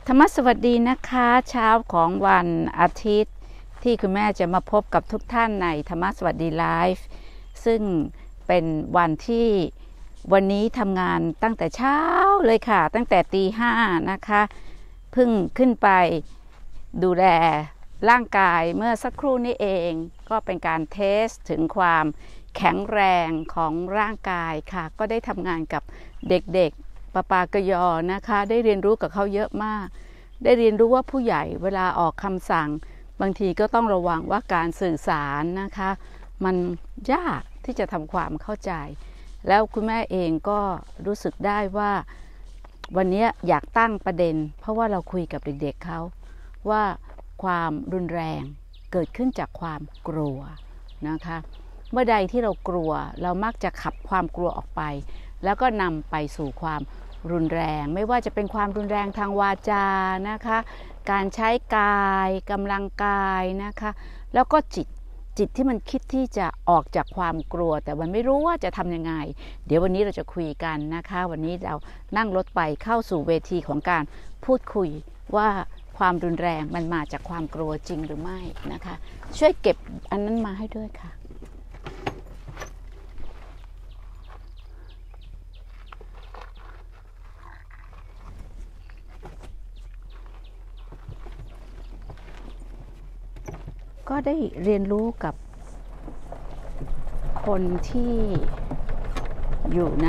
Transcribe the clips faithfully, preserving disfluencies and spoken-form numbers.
ธรรมสวัสดีนะคะเช้าของวันอาทิตย์ที่คุณแม่จะมาพบกับทุกท่านในธรรมสวัสดีไลฟ์ซึ่งเป็นวันที่วันนี้ทำงานตั้งแต่เช้าเลยค่ะตั้งแต่ตีห้านะคะเพิ่งขึ้นไปดูแลร่างกายเมื่อสักครู่นี้เองก็เป็นการเทสถึงความแข็งแรงของร่างกายค่ะก็ได้ทำงานกับเด็กๆปาปากยอนะคะได้เรียนรู้กับเขาเยอะมากได้เรียนรู้ว่าผู้ใหญ่เวลาออกคำสั่งบางทีก็ต้องระวังว่าการสื่อสารนะคะมันยากที่จะทำความเข้าใจแล้วคุณแม่เองก็รู้สึกได้ว่าวันนี้อยากตั้งประเด็นเพราะว่าเราคุยกับเด็กๆเขาว่าความรุนแรงเกิดขึ้นจากความกลัวนะคะเมื่อใดที่เรากลัวเรามักจะขับความกลัวออกไปแล้วก็นำไปสู่ความรุนแรงไม่ว่าจะเป็นความรุนแรงทางวาจานะคะการใช้กายกำลังกายนะคะแล้วก็จิตจิตที่มันคิดที่จะออกจากความกลัวแต่มันไม่รู้ว่าจะทำยังไงเดี๋ยววันนี้เราจะคุยกันนะคะวันนี้เรานั่งรถไปเข้าสู่เวทีของการพูดคุยว่าความรุนแรงมันมาจากความกลัวจริงหรือไม่นะคะช่วยเก็บอันนั้นมาให้ด้วยค่ะก็ได้เรียนรู้กับคนที่อยู่ใน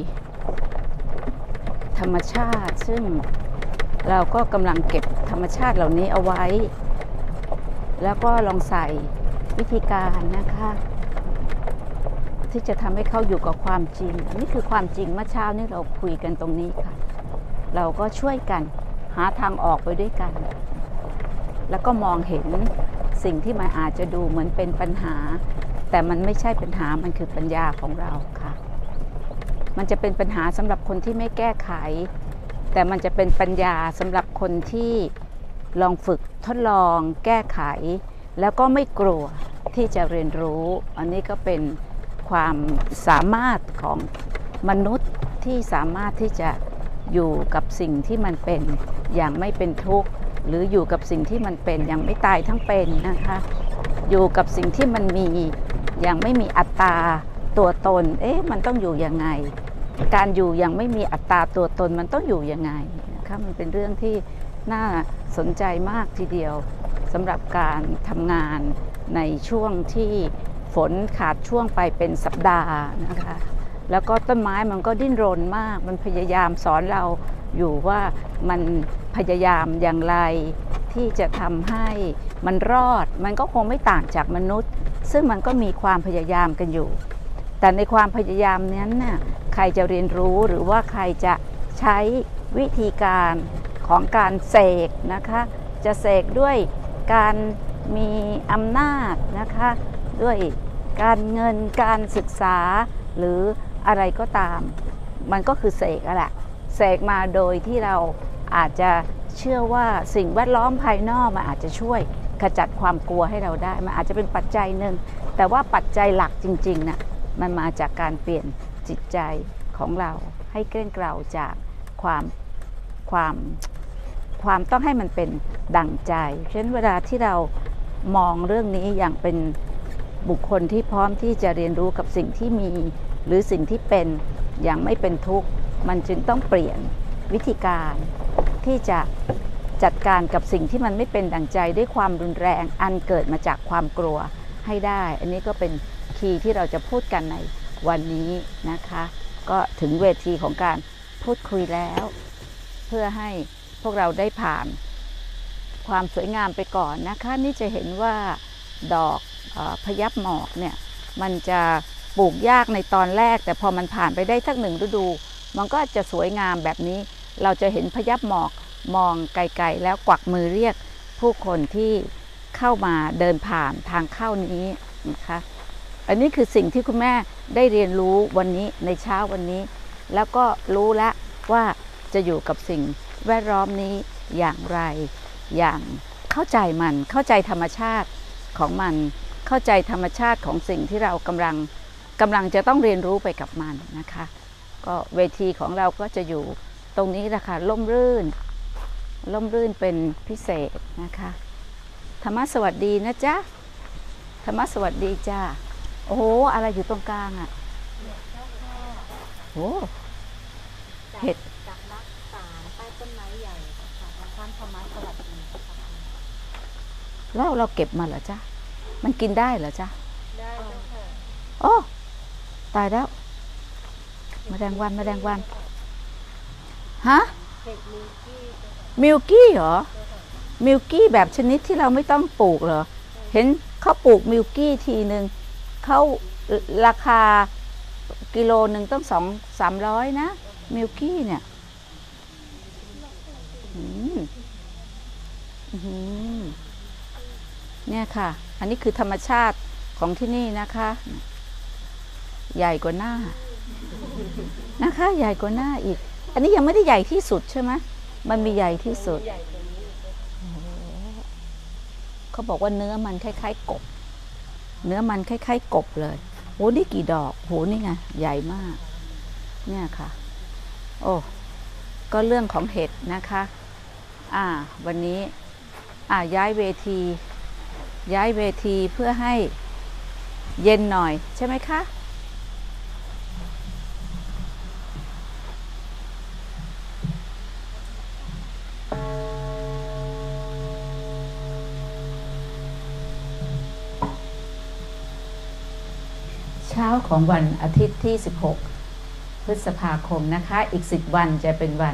ธรรมชาติซึ่งเราก็กำลังเก็บธรรมชาติเหล่านี้เอาไว้แล้วก็ลองใส่วิธีการนะคะที่จะทำให้เขาอยู่กับความจริงนี่คือความจริงเมื่อเช้านี้เราคุยกันตรงนี้ค่ะเราก็ช่วยกันหาทางออกไปด้วยกันแล้วก็มองเห็นสิ่งที่มันอาจจะดูเหมือนเป็นปัญหาแต่มันไม่ใช่ปัญหามันคือปัญญาของเราค่ะมันจะเป็นปัญหาสำหรับคนที่ไม่แก้ไขแต่มันจะเป็นปัญญาสำหรับคนที่ลองฝึกทดลองแก้ไขแล้วก็ไม่กลัวที่จะเรียนรู้อันนี้ก็เป็นความสามารถของมนุษย์ที่สามารถที่จะอยู่กับสิ่งที่มันเป็นอย่างไม่เป็นทุกข์หรืออยู่กับสิ่งที่มันเป็นอย่างไม่ตายทั้งเป็นนะคะอยู่กับสิ่งที่มันมีอย่างไม่มีอัตตาตัวตนเอ๊ะมันต้องอยู่ยังไงการอยู่อย่างไม่มีอัตตาตัวตนมันต้องอยู่ยังไงนะคะมันเป็นเรื่องที่น่าสนใจมากทีเดียวสำหรับการทำงานในช่วงที่ฝนขาดช่วงไปเป็นสัปดาห์นะคะแล้วก็ต้นไม้มันก็ดิ้นรนมากมันพยายามสอนเราอยู่ว่ามันพยายามอย่างไรที่จะทำให้มันรอดมันก็คงไม่ต่างจากมนุษย์ซึ่งมันก็มีความพยายามกันอยู่แต่ในความพยายามนั้นน่ะใครจะเรียนรู้หรือว่าใครจะใช้วิธีการของการเสกนะคะจะเสกด้วยการมีอำนาจนะคะด้วยการเงินการศึกษาหรืออะไรก็ตามมันก็คือเสกอะแหละเสกมาโดยที่เราอาจจะเชื่อว่าสิ่งแวดล้อมภายนอกมันอาจจะช่วยขจัดความกลัวให้เราได้มันอาจจะเป็นปัจจัยหนึ่งแต่ว่าปัจจัยหลักจริงๆน่ะมันมาจากการเปลี่ยนจิตใจของเราให้เกลี้ยงเกลาจากความความความต้องให้มันเป็นดั่งใจฉะนั้นเวลาที่เรามองเรื่องนี้อย่างเป็นบุคคลที่พร้อมที่จะเรียนรู้กับสิ่งที่มีหรือสิ่งที่เป็นอย่างไม่เป็นทุกข์มันจึงต้องเปลี่ยนวิธีการที่จะจัดการกับสิ่งที่มันไม่เป็นดั่งใจด้วยความรุนแรงอันเกิดมาจากความกลัวให้ได้อันนี้ก็เป็นคีย์ที่เราจะพูดกันในวันนี้นะคะก็ถึงเวทีของการพูดคุยแล้วเพื่อให้พวกเราได้ผ่านความสวยงามไปก่อนนะคะนี่จะเห็นว่าดอกพยับหมอกเนี่ยมันจะปลูกยากในตอนแรกแต่พอมันผ่านไปได้สักหนึ่งฤดูมันก็จะสวยงามแบบนี้เราจะเห็นพยับหมอกมองไกลๆแล้วกวักมือเรียกผู้คนที่เข้ามาเดินผ่านทางเข้านี้นะคะอันนี้คือสิ่งที่คุณแม่ได้เรียนรู้วันนี้ในเช้าวันนี้แล้วก็รู้แล้วว่าจะอยู่กับสิ่งแวดล้อมนี้อย่างไรอย่างเข้าใจมันเข้าใจธรรมชาติของมันเข้าใจธรรมชาติของสิ่งที่เรากำลังกำลังจะต้องเรียนรู้ไปกับมันนะคะก็เวทีของเราก็จะอยู่ตรงนี้แหละค่ะร่มรื่นร่มรื่นเป็นพิเศษนะคะธรรมะสวัสดีนะจ๊ะธรรมะสวัสดีจ้าโอ้โหอะไรอยู่ตรงกลางอ่ะโอ้เห็ดจากนักสารใต้ต้นไม้ใหญ่ค่ะท่านธรรมะสวัสดีค่ะแล้วเราเก็บมาเหรอจ๊ะมันกินได้เหรอจ๊ะได้ค่ะโอ้ตายแล้วแมลงวันแมลงวันฮะเห็ดมิลกี้มิลกี้เหรอมิลกี้แบบชนิดที่เราไม่ต้องปลูกเหรอเห็นเขาปลูกมิลกี้ทีหนึ่งเขาราคากิโลหนึ่งต้องสองสามร้อยนะมิลกี้เนี่ยเนี่ยค่ะอันนี้คือธรรมชาติของที่นี่นะคะใหญ่กว่าหน้านะคะใหญ่กว่าหน้าอีกอันนี้ยังไม่ได้ใหญ่ที่สุดใช่ไหมมันมีใหญ่ที่สุดเขาบอกว่าเนื้อมันคล้ายๆกบเนื้อมันคล้ายๆกบเลยโหนี่กี่ดอกโหนี่ไงใหญ่มากเนี่ยค่ะโอ้ก็เรื่องของเห็ดนะคะอ่าวันนี้อ่าย้ายเวทีย้ายเวทีเพื่อให้เย็นหน่อยใช่ไหมคะเช้าของวันอาทิตย์ที่สิบหกพฤษภาคมนะคะอีกสิบวันจะเป็นวัน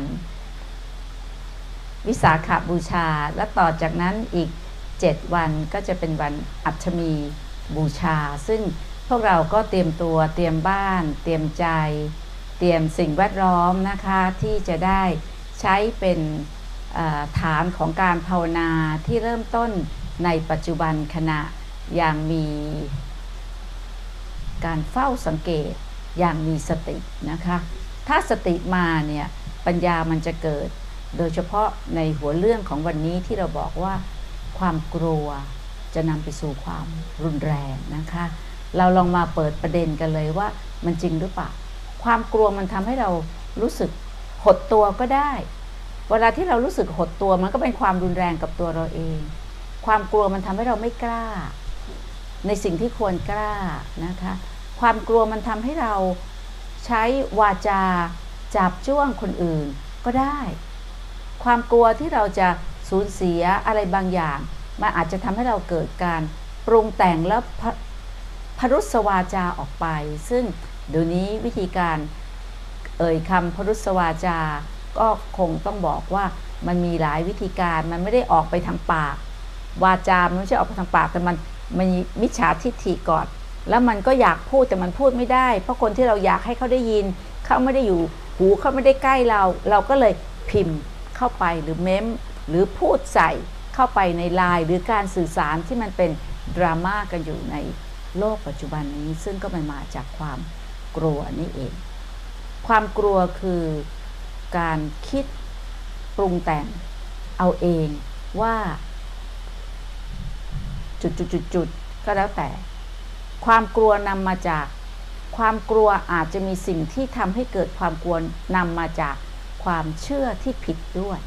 วิสาขบูชาและต่อจากนั้นอีกเจ็ดวันก็จะเป็นวันอัฐมีบูชาซึ่งพวกเราก็เตรียมตัวเตรียมบ้านเตรียมใจเตรียมสิ่งแวดล้อมนะคะที่จะได้ใช้เป็นฐานของการภาวนาที่เริ่มต้นในปัจจุบันขณะอย่างมีการเฝ้าสังเกตอย่างมีสตินะคะถ้าสติมาเนี่ยปัญญามันจะเกิดโดยเฉพาะในหัวเรื่องของวันนี้ที่เราบอกว่าความกลัวจะนำไปสู่ความรุนแรงนะคะเราลองมาเปิดประเด็นกันเลยว่ามันจริงหรือเปล่าความกลัวมันทำให้เรารู้สึกหดตัวก็ได้เวลาที่เรารู้สึกหดตัวมันก็เป็นความรุนแรงกับตัวเราเองความกลัวมันทำให้เราไม่กล้าในสิ่งที่ควรกล้านะคะความกลัวมันทำให้เราใช้วาจาจับจ้วงคนอื่นก็ได้ความกลัวที่เราจะสูญเสียอะไรบางอย่างมันอาจจะทำให้เราเกิดการปรุงแต่งแล้วพรุสวาจาออกไปซึ่งเดี๋ยวนี้วิธีการเอ่ยคำพรุสวาจาก็คงต้องบอกว่ามันมีหลายวิธีการมันไม่ได้ออกไปทางปากวาจามันไม่ใช่ออกไปทางปากแต่มันมันมิจฉาทิฏฐิก่อนแล้วมันก็อยากพูดแต่มันพูดไม่ได้เพราะคนที่เราอยากให้เขาได้ยินเขาไม่ได้อยู่หูเขาไม่ได้ใกล้เราเราก็เลยพิมพ์เข้าไปหรือเม้มหรือพูดใส่เข้าไปในไลน์หรือการสื่อสารที่มันเป็นดราม่ากันอยู่ในโลกปัจจุบันนี้ซึ่งก็มันมาจากความกลัวนี่เองความกลัวคือการคิดปรุงแต่งเอาเองว่าจุดๆๆก็แล้วแต่ความกลัวนำมาจากความกลัวอาจจะมีสิ่งที่ทำให้เกิดความกลัวนำมาจากความเชื่อที่ผิดด้วย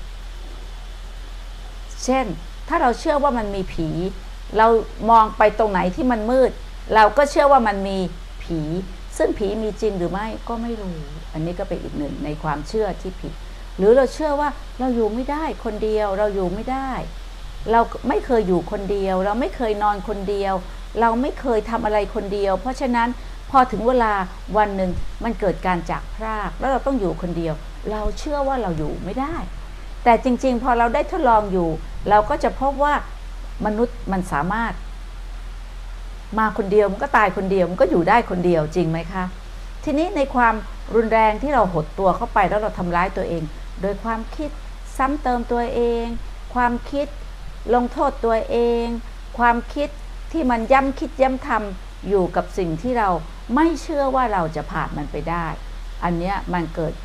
เช่นถ้าเราเชื่อว่ามันมีผีเรามองไปตรงไหนที่มันมืดเราก็เชื่อว่ามันมีผีซึ่งผีมีจริงหรือไม่ก็ไม่รู้อันนี้ก็เป็นอีกหนึ่งในความเชื่อที่ผิดหรือเราเชื่อว่าเราอยู่ไม่ได้คนเดียวเราอยู่ไม่ได้เราไม่เคยอยู่คนเดียวเราไม่เคยนอนคนเดียวเราไม่เคยทำอะไรคนเดียวเพราะฉะนั้นพอถึงเวลาวันหนึ่งมันเกิดการจากพรากแล้วเราต้องอยู่คนเดียวเราเชื่อว่าเราอยู่ไม่ได้แต่จริงๆพอเราได้ทดลองอยู่เราก็จะพบว่ามนุษย์มันสามารถมาคนเดียวมันก็ตายคนเดียวมันก็อยู่ได้คนเดียวจริงไหมคะทีนี้ในความรุนแรงที่เราหดตัวเข้าไปแล้วเราทำร้ายตัวเองโดยความคิดซ้ำเติมตัวเองความคิดลงโทษตัวเองความคิดที่มันย้ำคิดย้ำทำอยู่กับสิ่งที่เราไม่เชื่อว่าเราจะผ่านมันไปได้อันเนี้ยมันเกิด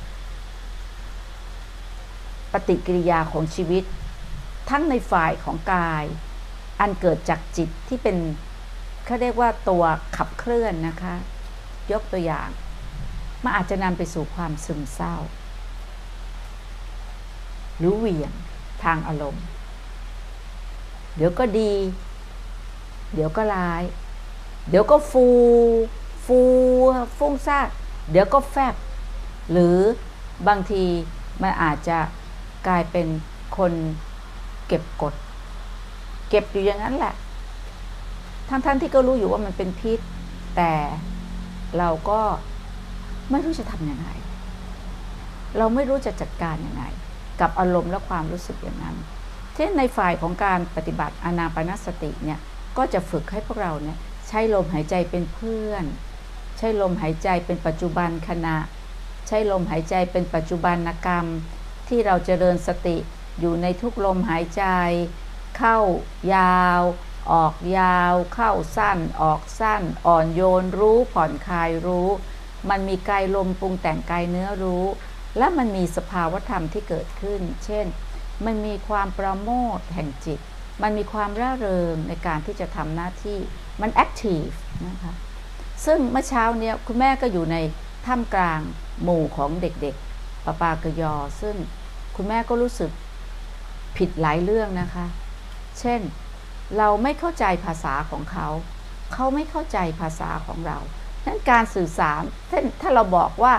ปฏิกิริยาของชีวิตทั้งในฝ่ายของกายอันเกิดจากจิตที่เป็นเขาเรียกว่าตัวขับเคลื่อนนะคะยกตัวอย่างมันอาจจะนำไปสู่ความซึมเศร้าหรือเหวี่ยงทางอารมณ์เดี๋ยวก็ดีเดี๋ยวก็ร้ายเดี๋ยวก็ฟูฟูฟุ้งซ่านเดี๋ยวก็แฟบหรือบางทีมันอาจจะกลายเป็นคนเก็บกดเก็บอยู่อย่างนั้นแหละทั้งๆที่ก็รู้อยู่ว่ามันเป็นพิษแต่เราก็ไม่รู้จะทำยังไงเราไม่รู้จะจัดการยังไงกับอารมณ์และความรู้สึกอย่างนั้นเช่นในฝ่ายของการปฏิบัติอานาปานสติเนี่ยก็จะฝึกให้พวกเราเนี่ยใช้ลมหายใจเป็นเพื่อนใช้ลมหายใจเป็นปัจจุบันขณะใช้ลมหายใจเป็นปัจจุบันกรรมที่เราเจริญสติอยู่ในทุกลมหายใจเข้ายาวออกยาวเข้าสั้นออกสั้นอ่อนโยนรู้ผ่อนคลายรู้มันมีกายลมปรุงแต่งกายเนื้อรู้และมันมีสภาวธรรมที่เกิดขึ้นเช่นมันมีความประโมทย์แห่งจิตมันมีความร่าเริงในการที่จะทำหน้าที่มันแอคทีฟนะคะซึ่งเมื่อเช้าเนี่ยคุณแม่ก็อยู่ในท่ามกลางหมู่ของเด็กๆปะปากยอซึ่งคุณแม่ก็รู้สึกผิดหลายเรื่องนะคะเช่นเราไม่เข้าใจภาษาของเขาเขาไม่เข้าใจภาษาของเราดังนั้นการสื่อสารเช่นถ้าเราบอกว่า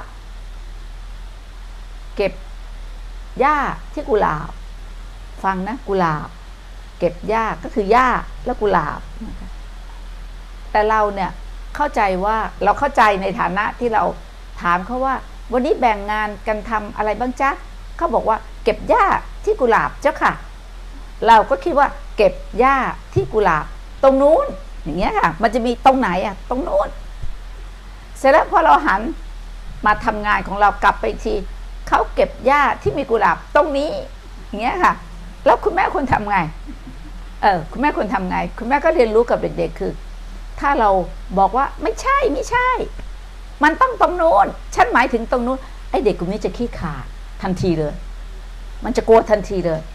เก็บหญ้าที่กุหลาบฟังนะกุหลาบเก็บหญ้าก็คือหญ้าและกุหลาบแต่เราเนี่ยเข้าใจว่าเราเข้าใจในฐานะที่เราถามเขาว่าวันนี้แบ่งงานกันทำอะไรบ้างจ๊ะเขาบอกว่าเก็บหญ้าที่กุหลาบเจ้าค่ะเราก็คิดว่าเก็บหญ้าที่กุหลาบตรงนู้นอย่างเงี้ยค่ะมันจะมีตรงไหนอ่ะตรงนู้นเสร็จแล้วพอเราหันมาทำงานของเรากลับไปอีกทีเขาเก็บหญ้าที่มีกุหลาบตรงนี้อย่างเงี้ยค่ะแล้วคุณแม่ควรทำไงเออคุณแม่ควรทำไงคุณแม่ก็เรียนรู้กับเด็กๆคือถ้าเราบอกว่าไม่ใช่ไม่ใช่มันต้องตรงนู้นฉันหมายถึงตรงนู้นไอ้เด็กกลุ่มนี้จะขี้ขาดทันทีเลยมันจะกลัวทันทีเลย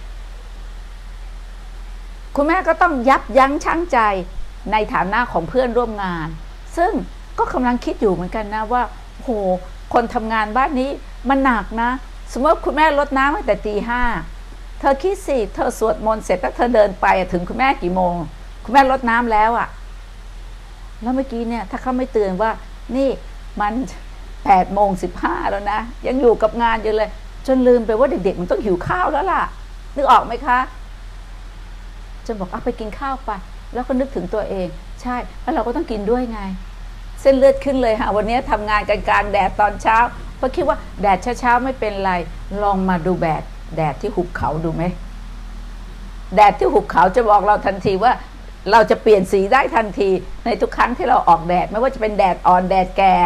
คุณแม่ก็ต้องยับยั้งชั่งใจในฐานะของเพื่อนร่วมงานซึ่งก็กำลังคิดอยู่เหมือนกันนะว่าโหคนทำงานบ้านนี้มันหนักนะสมมติคุณแม่รดน้ำตั้งแต่ตีห้าเธอคิดสิเธอสวดมนต์เสร็จแล้วเธอเดินไปถึงคุณแม่กี่โมงคุณแม่รดน้ำแล้วอะแล้วเมื่อกี้เนี่ยถ้าเขาไม่เตือนว่านี่มันแปดโมงสิบห้าแล้วนะยังอยู่กับงานอยู่เลยจนลืมไปว่าเด็กๆมันต้องหิวข้าวแล้วล่ะนึกออกไหมคะจนบอกเอาไปกินข้าวไปแล้วก็นึกถึงตัวเองใช่แล้วเราก็ต้องกินด้วยไงเส้นเลือดขึ้นเลยค่ะวันนี้ทำงานกันกลางแดดตอนเช้าเพราะคิดว่าแดดเช้าๆไม่เป็นไรลองมาดูแดดแดดที่หุบเขาดูไหมแดดที่หุบเขาจะบอกเราทันทีว่าเราจะเปลี่ยนสีได้ทันทีในทุกครั้งที่เราออกแดดไม่ว่าจะเป็นแดดอ่อนแดดแก่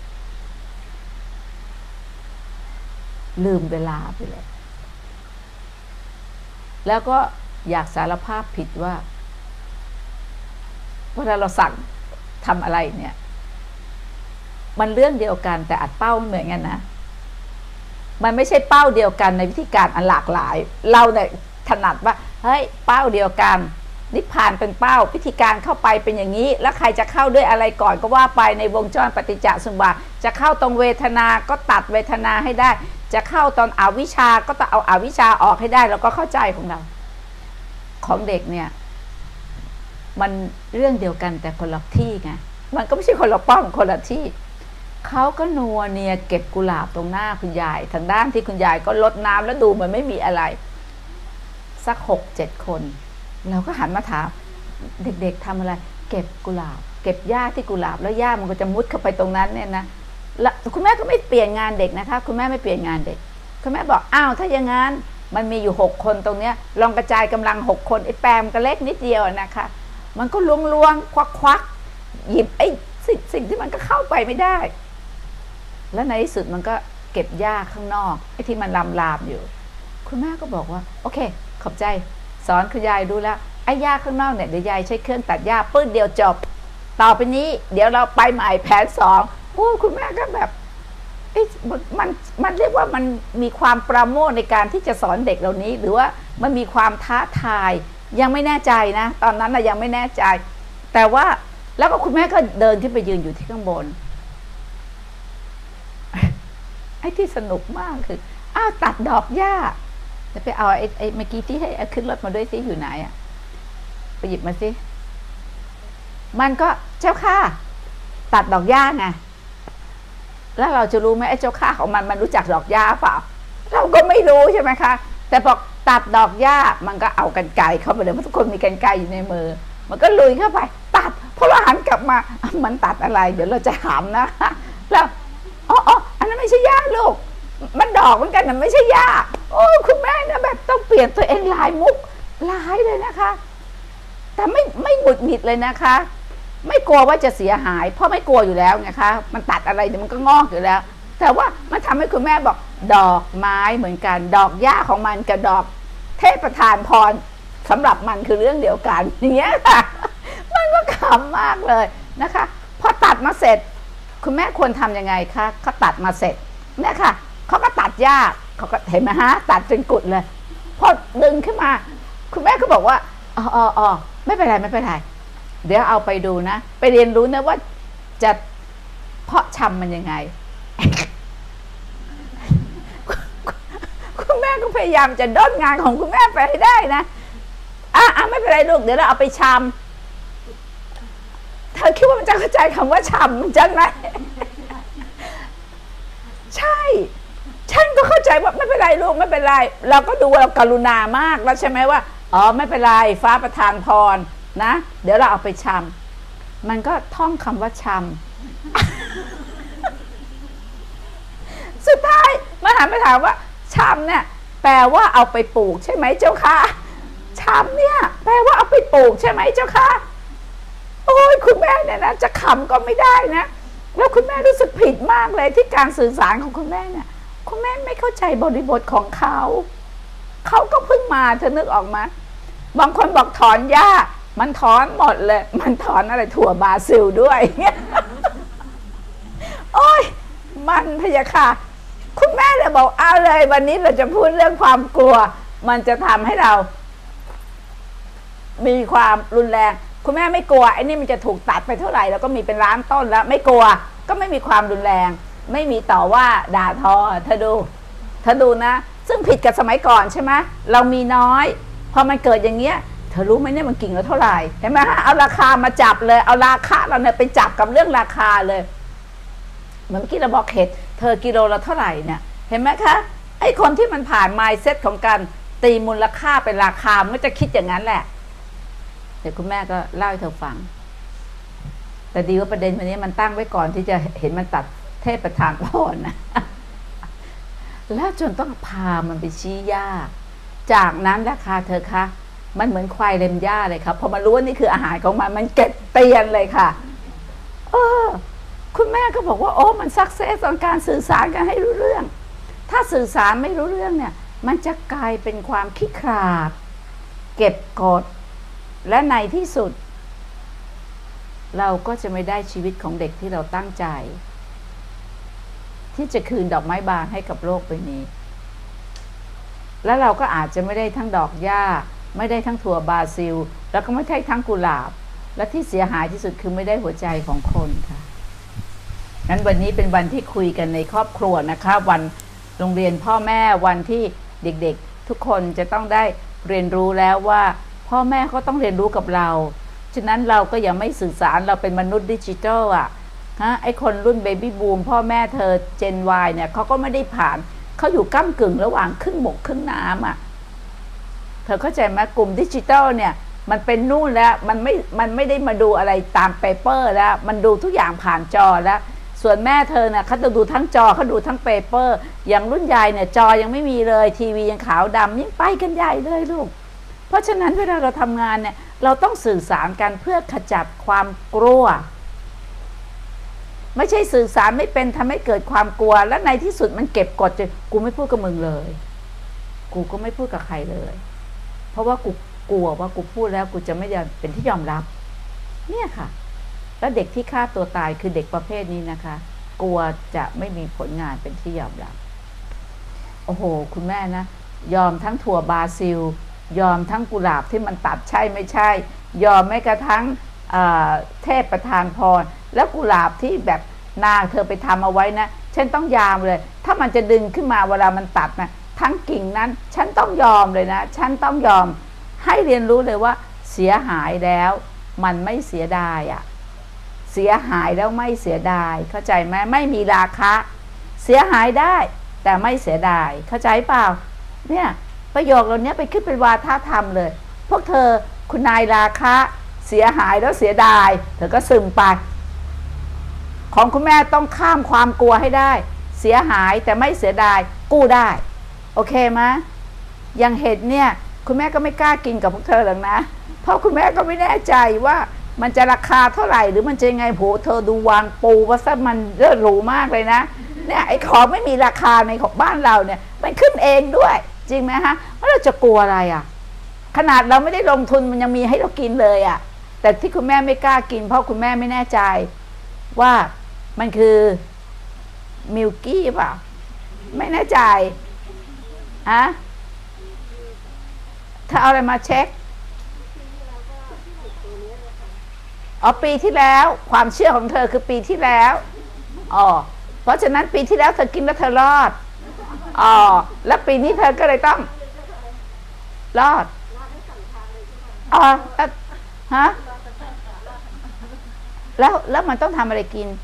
ลืมเวลาไปเลยแล้วก็อยากสารภาพผิดว่าเวลาเราสั่งทำอะไรเนี่ยมันเรื่องเดียวกันแต่อัดเป้าไม่เหมือนกันนะมันไม่ใช่เป้าเดียวกันในวิธีการอันหลากหลายเราเนี่ยถนัดว่าเฮ้ยเป้าเดียวกันนิพพานเป็นเป้าวิธีการเข้าไปเป็นอย่างนี้แล้วใครจะเข้าด้วยอะไรก่อนก็ว่าไปในวงจรปฏิจจสมุปบาทจะเข้าตรงเวทนาก็ตัดเวทนาให้ได้จะเข้าตอนอวิชชาก็ต้องเอาอวิชชาออกให้ได้แล้วก็เข้าใจของเราของเด็กเนี่ยมันเรื่องเดียวกันแต่คนละที่ไงมันก็ไม่ใช่คนละป้อมคนละที่เขาก็นัวเนียเก็บกุหลาบตรงหน้าคุณยายทางด้านที่คุณยายก็ลดน้ำแล้วดูเหมือนไม่มีอะไรสักหกเจ็ดคนเราก็หันมาถามเด็กๆทำอะไรเก็บกุหลาบเก็บหญ้าที่กุหลาบแล้วหญ้ามันก็จะมุดเข้าไปตรงนั้นเนี่ยนะแล้วคุณแม่ก็ไม่เปลี่ยนงานเด็กนะคะคุณแม่ไม่เปลี่ยนงานเด็กคุณแม่บอกอ้าวถ้าอย่างนั้นมันมีอยู่หกคนตรงเนี้ยลองกระจายกำลังหกคนไอ้แปมก็เล็กนิดเดียวนะคะมันก็ล้วงล้วงควักควักหยิบไอ้สิ่งสิ่งที่มันก็เข้าไปไม่ได้แล้วในที่สุดมันก็เก็บหญ้าข้างนอกไอ้ที่มันลามลามอยู่คุณแม่ก็บอกว่าโอเคขอบใจสอนคุณยายดูแล้วไอ้หญ้าข้างนอกเนี่ยเดี๋ยวยายใช้เครื่องตัดหญ้าปื้ดเดียวจบต่อไปนี้เดี๋ยวเราไปใหม่แผนสองโอ้คุณแม่ก็แบบมันมันเรียกว่ามันมีความปราโมทย์ในการที่จะสอนเด็กเหล่านี้หรือว่ามันมีความท้าทายยังไม่แน่ใจนะตอนนั้นนะยังไม่แน่ใจแต่ว่าแล้วก็คุณแม่ก็เดินขึ้นไปยืนอยู่ที่ข้างบนไอ้ที่สนุกมากคืออ้าวตัดดอกหญ้าจะไปเอาไอ้ไอ้เมื่อกี้ที่ให้ขึ้นรถมาด้วยซิอยู่ไหนอ่ะไปหยิบมาสิมันก็เจ้าค่ะตัดดอกหญ้าไงแล้วเราจะรู้ไหมไอ้เจ้าค่าของมันมันรู้จักดอกหญ้าเปล่าเราก็ไม่รู้ใช่ไหมคะแต่บอกตัดดอกหญ้ามันก็เอากรรไกรเข้าไปเลยเพราะทุกคนมีกรรไกรอยู่ในมือมันก็ลุยเข้าไปตัดพอเราหันกลับมามันตัดอะไรเดี๋ยวเราจะหามนะแล้วอ๋ออ๋ออันนั้นไม่ใช่หญ้าลูกมันดอกเหมือนกันนะไม่ใช่หญ้าโอ้คุณแม่นะแบบต้องเปลี่ยนตัวเองลายมุกลายเลยนะคะแต่ไม่ไม่หงุดหงิดเลยนะคะไม่กลัวว่าจะเสียหายเพราะไม่กลัวอยู่แล้วไงคะมันตัดอะไรเดี๋ยวมันก็งอกอยู่แล้วแต่ว่ามันทำให้คุณแม่บอกดอกไม้เหมือนกันดอกหญ้าของมันกับดอกเทพประทานพรสำหรับมันคือเรื่องเดียวกันอย่างเงี้ยค่ะมันก็ขำมากเลยนะคะพอตัดมาเสร็จคุณแม่ควรทำยังไงคะเขาตัดมาเสร็จเนี่ยค่ะเขาก็ตัดหญ้าเขาก็เห็นไหมฮะตัดจนกุดเลยพอดึงขึ้นมาคุณแม่ก็บอกว่าอ๋ออ๋อไม่เป็นไรไม่เป็นไรเดี๋ยวเอาไปดูนะไปเรียนรู้นะว่าจะเพาะชำมันยังไง คุณแม่ก็พยายามจะด้นงานของคุณแม่ไปให้ได้นะอ่ะอ่ะไม่เป็นไรลูกเดี๋ยวเราเอาไปชำเธอคิดว่ามันจะเข้าใจคำว่าชำมันจังไหม ใช่ฉันก็เข้าใจว่าไม่เป็นไรลูกไม่เป็นไรเราก็ดูเรากรุณามากแล้วใช่ไหมว่าอ๋อไม่เป็นไรฟ้าประทานพรนะเดี๋ยวเราเอาไปชำมันก็ท่องคำว่าชำ สุดท้ายมาถามไปถามว่าชำเนี่ยแปลว่าเอาไปปลูกใช่ไหมเจ้าค่ะชำเนี่ยแปลว่าเอาไปปลูกใช่ไหมเจ้าค่ะโอ้ยคุณแม่เนี่ยนะจะขำก็ไม่ได้นะแล้วคุณแม่รู้สึกผิดมากเลยที่การสื่อสารของคุณแม่เนี่ยคุณแม่ไม่เข้าใจบริบทของเขาเขาก็เพิ่งมาเธอนึกออกมาบางคนบอกถอนหญ้ามันถอนหมดเลยมันถอนอะไรถั่วบราซิลด้วยโอ้ยมันพยาค่ะคุณแม่เลยบอกเอาเลยวันนี้เราจะพูดเรื่องความกลัวมันจะทำให้เรามีความรุนแรงคุณแม่ไม่กลัวไอ้นี่มันจะถูกตัดไปเท่าไหร่แล้วก็มีเป็นล้านต้นแล้วไม่กลัวก็ไม่มีความรุนแรงไม่มีต่อว่าด่าทอเธอดูเธอดูนะซึ่งผิดกับสมัยก่อนใช่ไหมเรามีน้อยพอมันเกิดอย่างเงี้ยเธอรู้ไหมเนี่ยมันกิ่งละเท่าไหร่เห็นไหมฮะเอาราคามาจับเลยเอาราคาเราเนี่ยไปจับกับเรื่องราคาเลยเหมือนเมื่อกี้เราบอกเห็ดเธอกิโลละเท่าไหร่เนี่ยเห็นไหมคะไอ้คนที่มันผ่าน mindset ของการตีมูลค่าเป็นราคามันก็จะคิดอย่างนั้นแหละเดี๋ยวคุณแม่ก็เล่าให้เธอฟังแต่ดีว่าประเด็นวันนี้มันตั้งไว้ก่อนที่จะเห็นมันตัดเทพประธานพรนะ แล้วจนต้องพามันไปชี้หญ้าจากนั้นราคาเธอคะมันเหมือนควายเล็มหญ้าเลยครับพอมารู้ว่านี่คืออาหารของมันมันเก็บเตียนเลยค่ะเออคุณแม่ก็บอกว่าโอ้มันซักเซสตอนการสื่อสารกันให้รู้เรื่องถ้าสื่อสารไม่รู้เรื่องเนี่ยมันจะกลายเป็นความขี้ขลาดเก็บกดและในที่สุดเราก็จะไม่ได้ชีวิตของเด็กที่เราตั้งใจที่จะคืนดอกไม้บานให้กับโลกใบนี้แล้วเราก็อาจจะไม่ได้ทั้งดอกหญ้าไม่ได้ทั้งถั่วบราซิลแล้วก็ไม่ได้ทั้งกุหลาบและที่เสียหายที่สุดคือไม่ได้หัวใจของคนค่ะงั้นวันนี้เป็นวันที่คุยกันในครอบครัวนะคะวันโรงเรียนพ่อแม่วันที่เด็กๆทุกคนจะต้องได้เรียนรู้แล้วว่าพ่อแม่ก็ต้องเรียนรู้กับเราฉะนั้นเราก็อย่าไม่สื่อสารเราเป็นมนุษย์ดิจิทัลอ่ะฮะไอคนรุ่นเบบี้บูมพ่อแม่เธอเจน Y เนี่ยเขาก็ไม่ได้ผ่านเขาอยู่ก้ำกึ่งระหว่างครึ่งบกครึ่งน้ำอ่ะเธอเข้าใจไหมกลุ่มดิจิทัลเนี่ยมันเป็นนู่นแล้วมันไม่มันไม่ได้มาดูอะไรตามเปเปอร์แล้วมันดูทุกอย่างผ่านจอแล้วส่วนแม่เธอเนี่ยเขาจะดูทั้งจอเขาดูทั้งเปเปอร์อย่างรุ่นยายเนี่ยจอยังไม่มีเลยทีวียังขาวดำยังไปกันใหญ่เลยลูกเพราะฉะนั้นเวลาเราทำงานเนี่ยเราต้องสื่อสารกันเพื่อขจัดความกลัวไม่ใช่สื่อสารไม่เป็นทำให้เกิดความกลัวและในที่สุดมันเก็บกดจนกูไม่พูดกับมึงเลยกูก็ไม่พูดกับใครเลยเพราะว่ากูกลัวว่ากูพูดแล้วกูจะไม่เป็นที่ยอมรับเนี่ยค่ะแล้วเด็กที่ฆ่าตัวตายคือเด็กประเภทนี้นะคะกลัวจะไม่มีผลงานเป็นที่ยอมรับโอ้โหคุณแม่นะยอมทั้งถั่วบราซิลยอมทั้งกุหลาบที่มันตัดใช่ไม่ใช่ยอมแม้กระทั่งเทพประทานพรแล้วกุหลาบที่แบบนางเธอไปทำเอาไว้นะฉันต้องยามเลยถ้ามันจะดึงขึ้นมาเวลามันตัดนะทั้งกิ่งนั้นฉันต้องยอมเลยนะฉันต้องยอมให้เรียนรู้เลยว่าเสียหายแล้วมันไม่เสียดายอ่ะเสียหายแล้วไม่เสียดายเข้าใจไหมไม่มีราคะเสียหายได้แต่ไม่เสียดายเข้าใจเปล่าเนี่ยประโยคเหล่านี้ไปขึ้นเป็นวาทธรรมเลยพวกเธอคุณนายราคะเสียหายแล้วเสียดายเธอก็ซึมไปของคุณแม่ต้องข้ามความกลัวให้ได้เสียหายแต่ไม่เสียดายกู้ได้โอเคไหมอย่างเห็ดเนี่ยคุณแม่ก็ไม่กล้ากินกับพวกเธอหรอกนะเพราะคุณแม่ก็ไม่แน่ใจว่ามันจะราคาเท่าไหร่หรือมันจะยังไงโหเธอดูวางปูว่าซะมันเลิศหรูมากเลยนะเนี่ยไอ้ของไม่มีราคาในของบ้านเราเนี่ยมันขึ้นเองด้วยจริงไหมฮะแล้วเราจะกลัวอะไรอ่ะขนาดเราไม่ได้ลงทุนมันยังมีให้เรากินเลยอ่ะแต่ที่คุณแม่ไม่กล้ากินเพราะคุณแม่ไม่แน่ใจว่ามันคือมิลกี้เปล่าไม่แน่ใจฮะถ้าเอาอะไรมาเช็คอ๋อปีที่แล้วความเชื่อของเธอคือปีที่แล้วอ๋อเพราะฉะนั้นปีที่แล้วเธอกินแล้วเธอรอดอ๋อแล้วปีนี้เธอก็เลยต้องรอดอ๋อแล้วฮะแล้วแล้วมันต้องทำอะไรกิน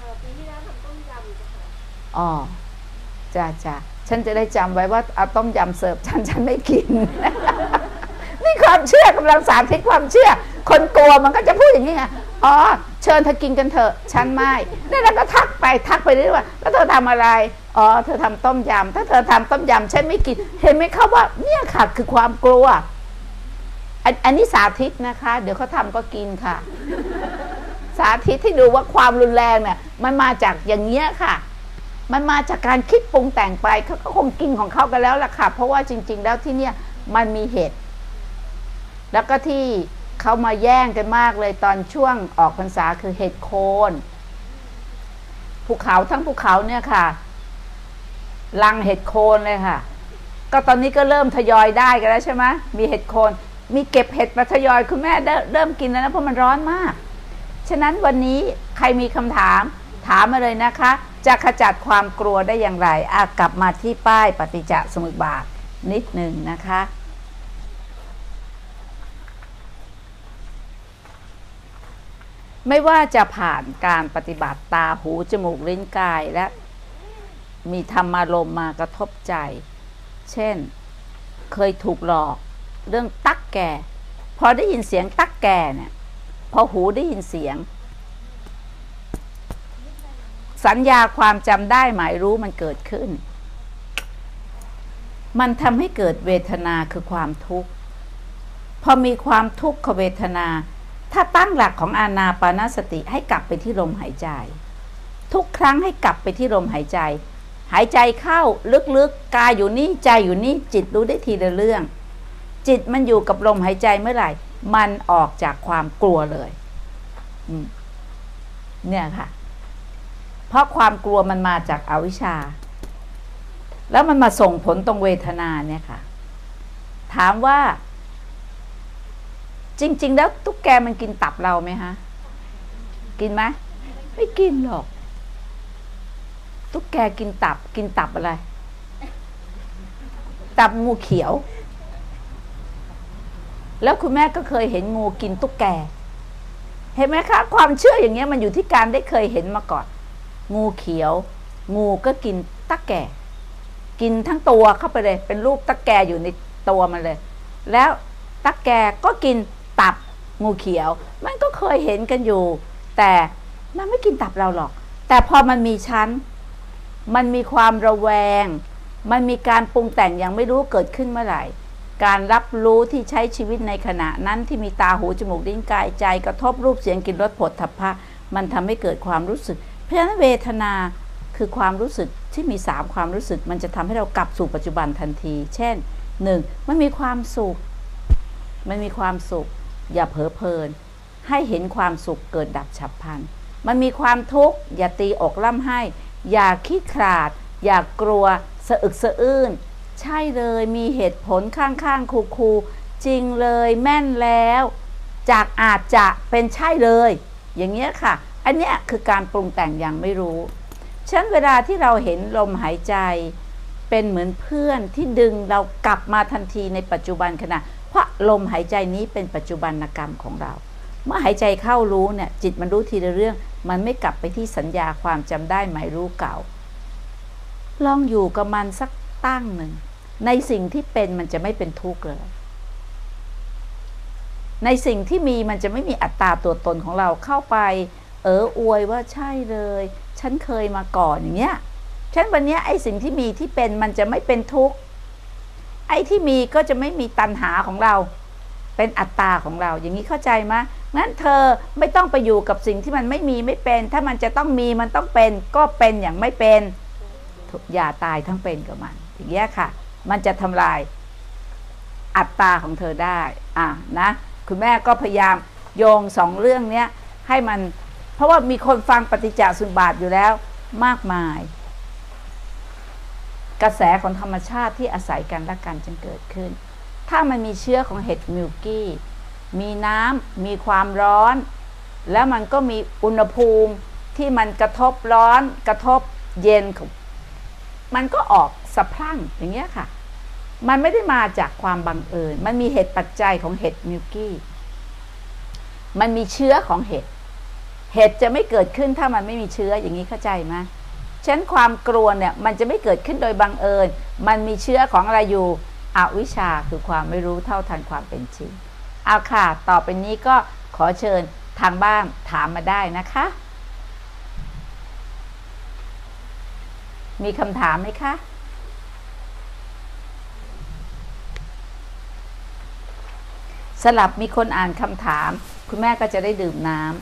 อ๋อจ้าจ้าฉันจะได้จำไว้ว่าเอาต้มยำเสิร์ฟฉันฉันไม่กิน นี่ความเชื่อกำลังสาธิตความเชื่อคนกลัวมันก็จะพูดอย่างนี้ไงอ๋อเชิญเธอกินกันเถอะฉันไม่นี่แล้วก็ทักไปทักไปเรื่อยว่าแล้วเธอทำอะไรอ๋อเธอทำต้มยำถ้าเธอทำต้มยำฉันไม่กินเห็นไหมครับว่าเนี่ยค่ะคือความกลัวอันอันนี้สาธิตนะคะเดี๋ยวเขาทำก็กินค่ะสาธิตที่ดูว่าความรุนแรงเนี่ยมันมาจากอย่างเงี้ยค่ะมันมาจากการคิดปรุงแต่งไปเขาก็คงกินของเขากันแล้วล่ะค่ะเพราะว่าจริงๆแล้วที่เนี่ยมันมีเห็ดแล้วก็ที่เขามาแย่งกันมากเลยตอนช่วงออกพรรษาคือเห็ดโคนภูเขาทั้งภูเขาเนี่ยค่ะรังเห็ดโคนเลยค่ะก็ตอนนี้ก็เริ่มทยอยได้กันแล้วใช่ไหมมีเห็ดโคนมีเก็บเห็ดมาทยอยคุณแม่เริ่มกินแล้วนะเพราะมันร้อนมากฉะนั้นวันนี้ใครมีคำถามถามมาเลยนะคะจะขจัดความกลัวได้อย่างไรอ่ะกลับมาที่ป้ายปฏิจจสมุปบาทนิดหนึ่งนะคะไม่ว่าจะผ่านการปฏิบัติตาหูจมูกลิ้นกายและมีธรรมารมณ์มากระทบใจเช่นเคยถูกหลอกเรื่องตั๊กแก่พอได้ยินเสียงตั๊กแก่เนี่ยพอหูได้ยินเสียงสัญญาความจำได้หมายรู้มันเกิดขึ้นมันทำให้เกิดเวทนาคือความทุกข์พอมีความทุกขเวทนาถ้าตั้งหลักของอานาปานสติให้กลับไปที่ลมหายใจทุกครั้งให้กลับไปที่ลมหายใจหายใจเข้าลึกๆกายอยู่นี่ใจอยู่นี่จิตรู้ได้ทีละเรื่องจิตมันอยู่กับลมหายใจเมื่อไหร่มันออกจากความกลัวเลยเนี่ยค่ะเพราะความกลัวมันมาจากอวิชชาแล้วมันมาส่งผลตรงเวทนาเนี่ยค่ะถามว่าจริงๆแล้วตุ๊กแกมันกินตับเราไหมฮะกินไหมไม่กินหรอกตุ๊กแกกินตับกินตับอะไรตับงูเขียวแล้วคุณแม่ก็เคยเห็นงูกินตุ๊กแกเห็นไหมคะความเชื่ออย่างเงี้ยมันอยู่ที่การได้เคยเห็นมาก่อนงูเขียวงูก็กินตั๊กแกกินทั้งตัวเข้าไปเลยเป็นรูปตั๊กแกอยู่ในตัวมันเลยแล้วตั๊กแกก็กินตับงูเขียวมันก็เคยเห็นกันอยู่แต่มันไม่กินตับเราหรอกแต่พอมันมีชั้นมันมีความระแวงมันมีการปรุงแต่งอย่างไม่รู้เกิดขึ้นเมื่อไหร่การรับรู้ที่ใช้ชีวิตในขณะนั้นที่มีตาหูจมูกลิ้นกายใจกระทบรูปเสียงกลิ่นรสผลทพะมันทำให้เกิดความรู้สึกเพราะฉะนั้นเวทนาคือความรู้สึกที่มีสามความรู้สึกมันจะทำให้เรากลับสู่ปัจจุบันทันทีเช่นหนึ่งมันมีความสุขมันมีความสุขอย่าเผลอเพลินให้เห็นความสุขเกิดดับฉับพลันมันมีความทุกข์อย่าตีอกล่ำให้อย่าขี้ขลาดอย่ากลัวสะอึกสะอื้นใช่เลยมีเหตุผลข้างๆคูๆจริงเลยแม่นแล้วจากอาจจะเป็นใช่เลยอย่างเงี้ยค่ะอันเนี้ยคือการปรุงแต่งอย่างไม่รู้ฉะนั้นเวลาที่เราเห็นลมหายใจเป็นเหมือนเพื่อนที่ดึงเรากลับมาทันทีในปัจจุบันขณะเพราะลมหายใจนี้เป็นปัจจุบันกรรมของเราเมื่อหายใจเข้ารู้เนี่ยจิตมันรู้ทีละเรื่องมันไม่กลับไปที่สัญญาความจำได้หมายรู้เก่าลองอยู่กับมันสักตั้งหนึ่งในสิ่งที่เป็นมันจะไม่เป็นทุกข์เลยในสิ่งที่มีมันจะไม่มีอัตตาตัวตนของเราเข้าไปเอออวยว่าใช่เลยฉันเคยมาก่อนอย่างเงี้ยฉันวันนี้ไอ้สิ่งที่มีที่เป็นมันจะไม่เป็นทุกข์ไอ้ที่มีก็จะไม่มีตัณหาของเราเป็นอัตตาของเราอย่างนี้เข้าใจไหมงั้นเธอไม่ต้องไปอยู่กับสิ่งที่มันไม่มีไม่เป็นถ้ามันจะต้องมีมันต้องเป็นก็เป็นอย่างไม่เป็นอย่าตายทั้งเป็นกับมันอย่างเงี้ยค่ะมันจะทำลายอัตตาของเธอได้อ่ะนะคุณแม่ก็พยายามโยงสองเรื่องเนี้ยให้มันเพราะว่ามีคนฟังปฏิจจสมุปบาทอยู่แล้วมากมายกระแสของธรรมชาติที่อาศัยกันและกันจึงเกิดขึ้นถ้ามันมีเชื้อของเห็ดมิลกี้มีน้ำมีความร้อนแล้วมันก็มีอุณหภูมิที่มันกระทบร้อนกระทบเย็นมันก็ออกสะพรั่งอย่างเงี้ยค่ะมันไม่ได้มาจากความบังเอิญมันมีเหตุปัจจัยของเห็ดมิลกี้มันมีเชื้อของเห็ดเห็ดจะไม่เกิดขึ้นถ้ามันไม่มีเชื้ออย่างนี้เข้าใจไหมฉะนั้นความกลัวเนี่ยมันจะไม่เกิดขึ้นโดยบังเอิญมันมีเชื้อของอะไรอยู่อวิชชาคือความไม่รู้เท่าทันความเป็นจริงเอาค่ะต่อไปนี้ก็ขอเชิญทางบ้านถามมาได้นะคะมีคำถามไหมคะสลับมีคนอ่านคำถามคุณแม่ก็จะได้ดื่มน้ำ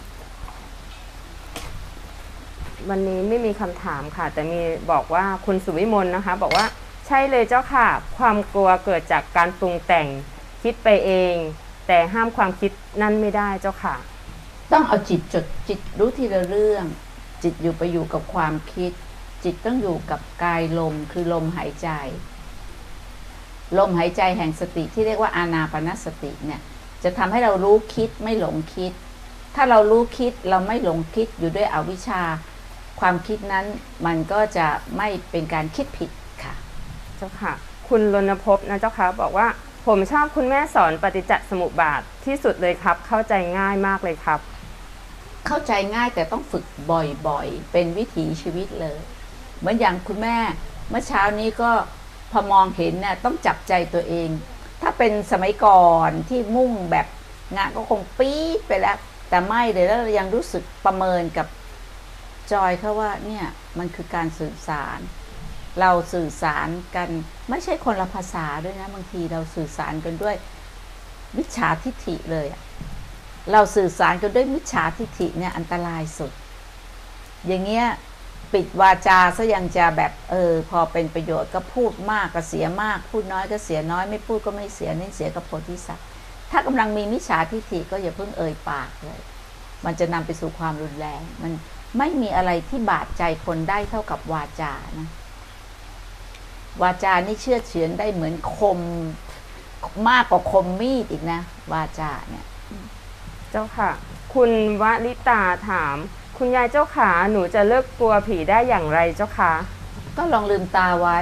วันนี้ไม่มีคำถามค่ะแต่มีบอกว่าคุณสุวิมลนะคะบอกว่าใช่เลยเจ้าค่ะความกลัวเกิดจากการปรุงแต่งคิดไปเองแต่ห้ามความคิดนั่นไม่ได้เจ้าค่ะต้องเอาจิตจดจิตรู้ทีละเรื่องจิตอยู่ไปอยู่กับความคิดจิตต้องอยู่กับกายลมคือลมหายใจลมหายใจแห่งสติที่เรียกว่าอานาปานสติเนี่ยจะทำให้เรารู้คิดไม่หลงคิดถ้าเรารู้คิดเราไม่หลงคิดอยู่ด้วยอวิชชาความคิดนั้นมันก็จะไม่เป็นการคิดผิดค่ะเจ้าค่ะคุณรณภพนะเจ้าค่ะบอกว่าผมชอบคุณแม่สอนปฏิจจสมุปบาทที่สุดเลยครับเข้าใจง่ายมากเลยครับเข้าใจง่ายแต่ต้องฝึกบ่อยๆเป็นวิถีชีวิตเลยเหมือนอย่างคุณแม่เมื่อเช้านี้ก็พอมองเห็นเนี่ยต้องจับใจตัวเองถ้าเป็นสมัยก่อนที่มุ่งแบบงานก็คงปี๊ดไปแล้วแต่ไม่เลยแล้วเรายังรู้สึกประเมินกับจอยเขาว่าเนี่ยมันคือการสื่อสารเราสื่อสารกันไม่ใช่คนละภาษาด้วยนะบางทีเราสื่อสารกันด้วยมิจฉาทิฐิเลยอะเราสื่อสารกันด้วยมิจฉาทิฐิเนี่ยอันตรายสุดอย่างเงี้ยปิดวาจาซะยังจะแบบเออพอเป็นประโยชน์ก็พูดมากก็เสียมากพูดน้อยก็เสียน้อยไม่พูดก็ไม่เสียเน้นเสียกับโพธิสัตว์ถ้ากำลังมีมิจฉาทิฐิก็อย่าเพิ่งเอ่ยปากเลยมันจะนำไปสู่ความรุนแรงมันไม่มีอะไรที่บาดใจคนได้เท่ากับวาจานะวาจานี่เชื่อเฉือนได้เหมือนคมมากกว่าคมมีดอีกนะวาจาเนี่ยเจ้าค่ะคุณวลิตาถามคุณยายเจ้าขาหนูจะเลิกกลัวผีได้อย่างไรเจ้าคะก็ลองลืมตาไว้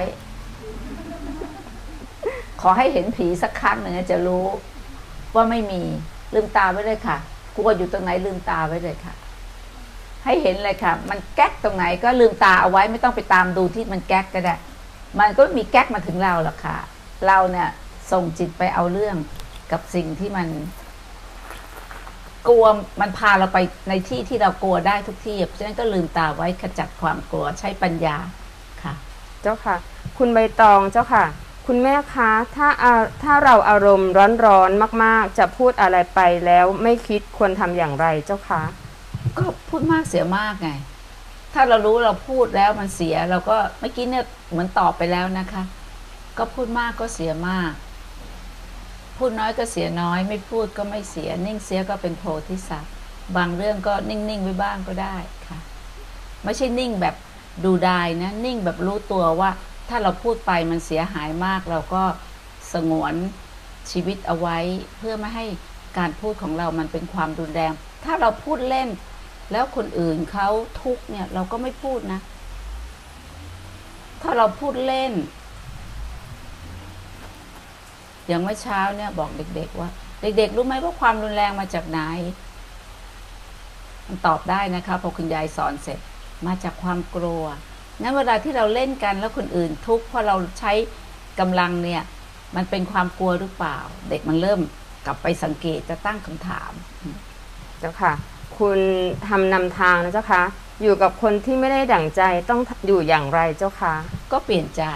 ขอให้เห็นผีสักครั้งหนึ่งจะรู้ว่าไม่มีลืมตาไว้เลยค่ะกลัวอยู่ตรงไหนลืมตาไว้เลยค่ะให้เห็นเลยค่ะมันแก๊กตรงไหนก็ลืมตาเอาไว้ไม่ต้องไปตามดูที่มันแก๊กก็ได้มันก็มีแก๊กมาถึงเราหรอกค่ะเราเนี่ยส่งจิตไปเอาเรื่องกับสิ่งที่มันกลัวมันพาเราไปในที่ที่เรากลัวได้ทุกที่เพราะฉะนั้นก็ลืมตาไว้ขจัดความกลัวใช้ปัญญาค่ะเจ้าค่ะคุณใบตองเจ้าค่ะคุณแม่คะถ้าถ้าเราอารมณ์ร้อนๆมากๆจะพูดอะไรไปแล้วไม่คิดควรทำอย่างไรเจ้าคะก็พูดมากเสียมากไงถ้าเรารู้เราพูดแล้วมันเสียเราก็เมื่อกี้เนี่ยเหมือนตอบไปแล้วนะคะก็พูดมากก็เสียมากพูดน้อยก็เสียน้อยไม่พูดก็ไม่เสียนิ่งเสียก็เป็นโพธิสัตว์บางเรื่องก็นิ่งๆไว้บ้างก็ได้ค่ะไม่ใช่นิ่งแบบดูดายนะนิ่งแบบรู้ตัวว่าถ้าเราพูดไปมันเสียหายมากเราก็สงวนชีวิตเอาไว้เพื่อไม่ให้การพูดของเรามันเป็นความรุนแรงถ้าเราพูดเล่นแล้วคนอื่นเขาทุกข์เนี่ยเราก็ไม่พูดนะถ้าเราพูดเล่นอย่างเมื่อเช้าเนี่ยบอกเด็กๆว่าเด็กๆรู้ไหมว่าความรุนแรงมาจากไหนมันตอบได้นะคะพอคุณยายสอนเสร็จมาจากความกลัวงั้นเวลาที่เราเล่นกันแล้วคนอื่นทุกข์เพราะเราใช้กำลังเนี่ยมันเป็นความกลัวหรือเปล่าเด็กมันเริ่มกลับไปสังเกตจะตั้งคำถามเจ้าค่ะคุณทำนำทางนะเจ้าค่ะอยู่กับคนที่ไม่ได้ดั่งใจต้องอยู่อย่างไรเจ้าค่ะก็เปลี่ยนใจ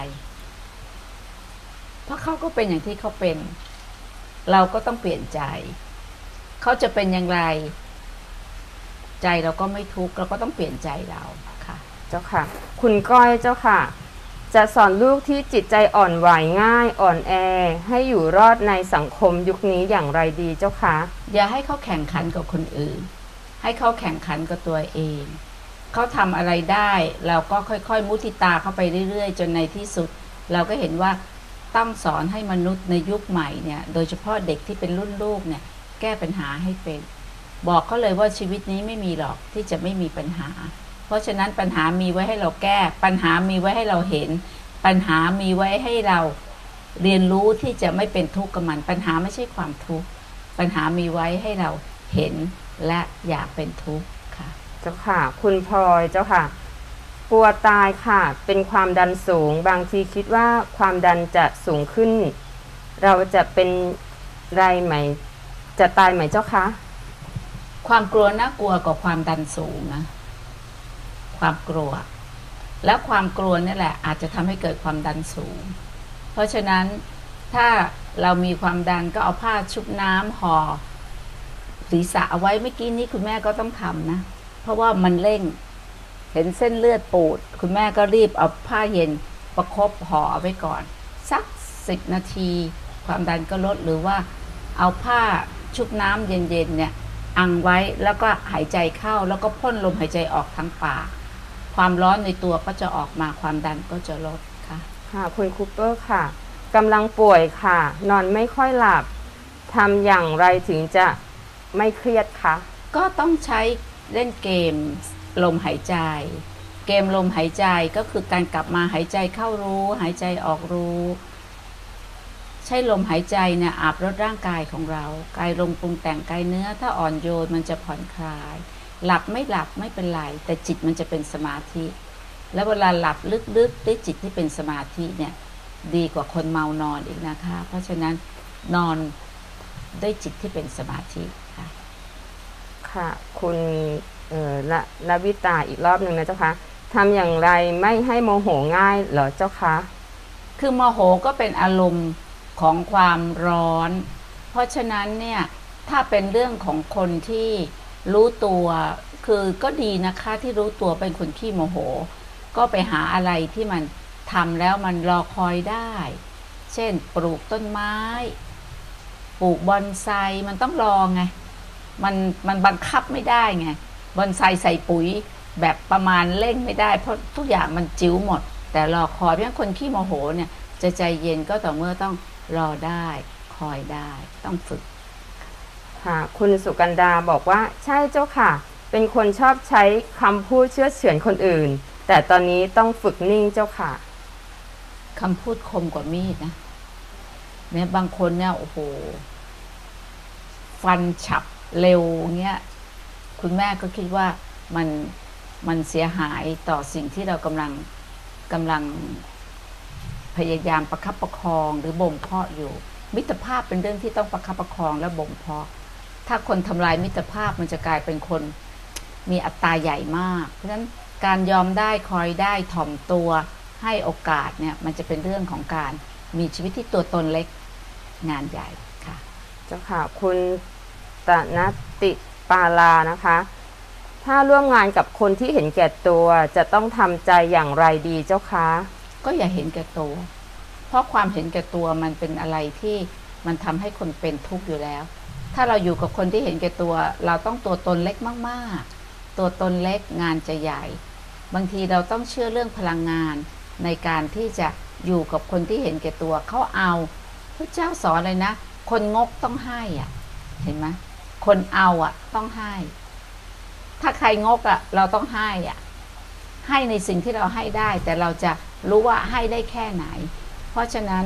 เพราะเขาก็เป็นอย่างที่เขาเป็นเราก็ต้องเปลี่ยนใจเขาจะเป็นอย่างไรใจเราก็ไม่ทุกข์เราก็ต้องเปลี่ยนใจเราค่ะเจ้าค่ะคุณก้อยเจ้าค่ะจะสอนลูกที่จิตใจอ่อนไหวง่ายอ่อนแอให้อยู่รอดในสังคมยุคนี้อย่างไรดีเจ้าค่ะอย่าให้เขาแข่งขันกับคนอื่นให้เขาแข่งขันกับตัวเองเขาทำอะไรได้เราก็ค่อยๆมุทิตาเข้าไปเรื่อยๆจนในที่สุดเราก็เห็นว่าต้องสอนให้มนุษย์ในยุคใหม่เนี่ยโดยเฉพาะเด็กที่เป็นรุ่นลูกเนี่ยแก้ปัญหาให้เป็นบอกเขาเลยว่าชีวิตนี้ไม่มีหรอกที่จะไม่มีปัญหาเพราะฉะนั้นปัญหามีไว้ให้เราแก้ปัญหามีไว้ให้เราเห็นปัญหามีไว้ให้เราเรียนรู้ที่จะไม่เป็นทุกข์กับมันปัญหาไม่ใช่ความทุกข์ปัญหามีไว้ให้เราเห็นและอยากเป็นทุกข์ค่ะเจ้าค่ะคุณพลอยเจ้าค่ะกลัวตายค่ะเป็นความดันสูงบางทีคิดว่าความดันจะสูงขึ้นเราจะเป็นไรไหมจะตายไหมเจ้าคะความกลัวน่ากลัวกว่าความดันสูงนะความกลัวและความกลัวนี่แหละอาจจะทำให้เกิดความดันสูงเพราะฉะนั้นถ้าเรามีความดันก็เอาผ้าชุบน้ำห่อศีรษะเอาไว้เมื่อกี้นี้คุณแม่ก็ต้องทำนะเพราะว่ามันเร่งเห็นเส้นเลือดปูดคุณแม่ก็รีบเอาผ้าเย็นประคบห่อเอาไว้ก่อนสักสิบนาทีความดันก็ลดหรือว่าเอาผ้าชุบน้ำเย็นๆเนี่ยอังไว้แล้วก็หายใจเข้าแล้วก็พ่นลมหายใจออกทางปากความร้อนในตัวก็จะออกมาความดันก็จะลดค่ะค่ะคุณคูเปอร์ค่ะกำลังป่วยค่ะนอนไม่ค่อยหลับทำอย่างไรถึงจะไม่เครียดคะก็ต้องใช้เล่นเกมลมหายใจเกมลมหายใจก็คือการกลับมาหายใจเข้ารู้หายใจออกรู้ใช้ลมหายใจเนี่ยอาบรดร่างกายของเรากายลมปรุงแต่งกายเนื้อถ้าอ่อนโยนมันจะผ่อนคลายหลับไม่หลับไม่เป็นไรแต่จิตมันจะเป็นสมาธิแล้วเวลาหลับลึกๆด้วยจิตที่เป็นสมาธิเนี่ยดีกว่าคนเมานอนอีกนะคะเพราะฉะนั้นนอนด้วยจิตที่เป็นสมาธิค่ะค่ะคุณเอ่อละลวิตาอีกรอบหนึ่งนะเจ้าคะทำอย่างไรไม่ให้โมโหง่ายเหรอเจ้าคะคือโมโหก็เป็นอารมณ์ของความร้อนเพราะฉะนั้นเนี่ยถ้าเป็นเรื่องของคนที่รู้ตัวคือก็ดีนะคะที่รู้ตัวเป็นคนขี้โมโหก็ไปหาอะไรที่มันทำแล้วมันรอคอยได้เช่นปลูกต้นไม้ปลูกบอนไซมันต้องรอไงมันมันบังคับไม่ได้ไงบอนไซใส่ปุ๋ยแบบประมาณเร่งไม่ได้เพราะทุกอย่างมันจิ้วหมดแต่รอคอยเพราะฉะนั้นคนขี้โมโหเนี่ยจะใจเย็นก็ต่อเมื่อต้องรอได้คอยได้ต้องฝึกค่ะคุณสุกันดาบอกว่าใช่เจ้าค่ะเป็นคนชอบใช้คำพูดเชื่อเฉือนคนอื่นแต่ตอนนี้ต้องฝึกนิ่งเจ้าค่ะคำพูดคมกว่ามีดนะเนี่ยบางคนเนี่ยโอ้โหฟันฉับเร็วเงี้ยคุณแม่ก็คิดว่ามันมันเสียหายต่อสิ่งที่เรากำลังกำลังพยายามประคับประคองหรือบ่มเพาะอยู่มิตรภาพเป็นเรื่องที่ต้องประคับประคองและบ่มเพาะถ้าคนทำลายมิตรภาพมันจะกลายเป็นคนมีอัตราใหญ่มากเพราะฉะนั้นการยอมได้คอยได้ถ่อมตัวให้โอกาสเนี่ยมันจะเป็นเรื่องของการมีชีวิตที่ตัวตนเล็กงานใหญ่ค่ะเจ้าค่ะคุณตนติปาลานะคะถ้าร่วมงานกับคนที่เห็นแก่ตัวจะต้องทำใจอย่างไรดีเจ้าคะก็อย่าเห็นแก่ตัวเพราะความเห็นแก่ตัวมันเป็นอะไรที่มันทำให้คนเป็นทุกข์อยู่แล้วถ้าเราอยู่กับคนที่เห็นแก่ตัวเราต้องตัวตนเล็กมากๆตัวตนเล็กงานจะใหญ่บางทีเราต้องเชื่อเรื่องพลังงานในการที่จะอยู่กับคนที่เห็นแก่ตัวเขาเอาพระเจ้าสอนเลยนะคนงกต้องให้อ่ะเห็นไหมคนเอาอ่ะต้องให้ถ้าใครงกอ่ะเราต้องให้อ่ะให้ในสิ่งที่เราให้ได้แต่เราจะรู้ว่าให้ได้แค่ไหนเพราะฉะนั้น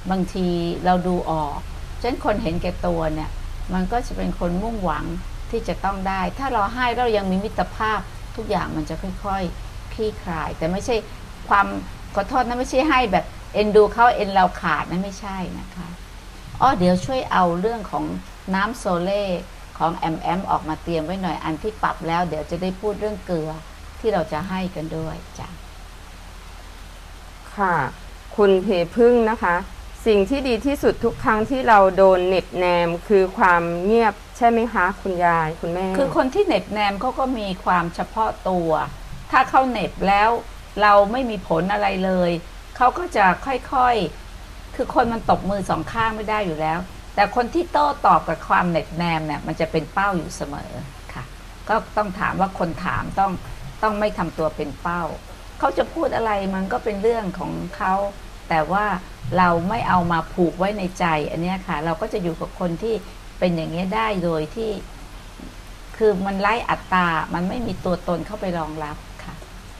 บางทีเราดูออกเช่นคนเห็นแก่ตัวเนี่ยมันก็จะเป็นคนมุ่งหวังที่จะต้องได้ถ้าเราให้เรายังมีมิตรภาพทุกอย่างมันจะค่อยๆคลี่คลายแต่ไม่ใช่ความขอโทษนะไม่ใช่ให้แบบเอ็นดูเขาเอ็นเราขาดนะไม่ใช่นะคะอ๋อเดี๋ยวช่วยเอาเรื่องของน้ำโซเล่ของแอมแอมออกมาเตรียมไว้หน่อยอันที่ปรับแล้วเดี๋ยวจะได้พูดเรื่องเกลือที่เราจะให้กันด้วยจ้ะค่ะคุณเพพึ่งนะคะสิ่งที่ดีที่สุดทุกครั้งที่เราโดนเน็บแนมคือความเงียบใช่ไหมคะคุณยายคุณแม่คือคนที่เน็บแนมเขาก็มีความเฉพาะตัวถ้าเขาเน็บแล้วเราไม่มีผลอะไรเลยเขาก็จะค่อยๆคือคนมันตบมือสองข้างไม่ได้อยู่แล้วแต่คนที่โต้ตอบกับความเน็บแนมเนี่ยมันจะเป็นเป้าอยู่เสมอค่ะก็ต้องถามว่าคนถามต้องต้องไม่ทำตัวเป็นเป้าเขาจะพูดอะไรมันก็เป็นเรื่องของเขาแต่ว่าเราไม่เอามาผูกไว้ในใจอันนี้ค่ะเราก็จะอยู่กับคนที่เป็นอย่างนี้ได้โดยที่คือมันไร้อัตตามันไม่มีตัวตนเข้าไปรองรับค่ะ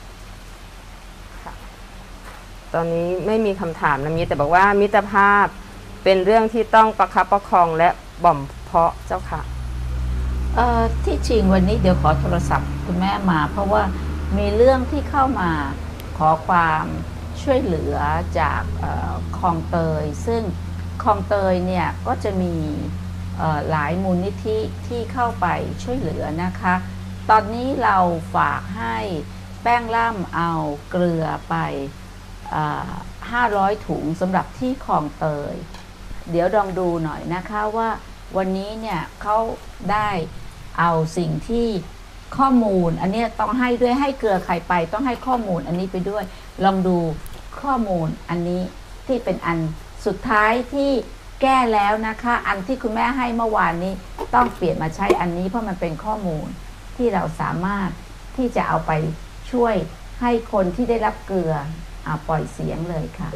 ตอนนี้ไม่มีคำถามนะมีแต่บอกว่ามิตรภาพเป็นเรื่องที่ต้องประคับประคองและบ่มเพาะเจ้าค่ะเอ่อที่จริงวันนี้เดี๋ยวขอโทรศัพท์คุณแม่มาเพราะว่ามีเรื่องที่เข้ามาขอความช่วยเหลือจากคลองเตยซึ่งคลองเตยเนี่ยก็จะมีหลายมูลนิธิที่เข้าไปช่วยเหลือนะคะตอนนี้เราฝากให้แป้งล่ำเอาเกลือไปห้าร้อยถุงสำหรับที่คลองเตยเดี๋ยวลองดูหน่อยนะคะว่าวันนี้เนี่ยเขาได้เอาสิ่งที่ข้อมูลอันนี้ต้องให้ด้วยให้เกลือใครไปต้องให้ข้อมูลอันนี้ไปด้วยลองดูข้อมูลอันนี้ที่เป็นอันสุดท้ายที่แก้แล้วนะคะอันที่คุณแม่ให้เมื่อวานนี้ต้องเปลี่ยนมาใช้อันนี้เพราะมันเป็นข้อมูลที่เราสามารถที่จะเอาไปช่วยให้คนที่ได้รับเกลืออ่าปล่อยเสียงเลยค่ะ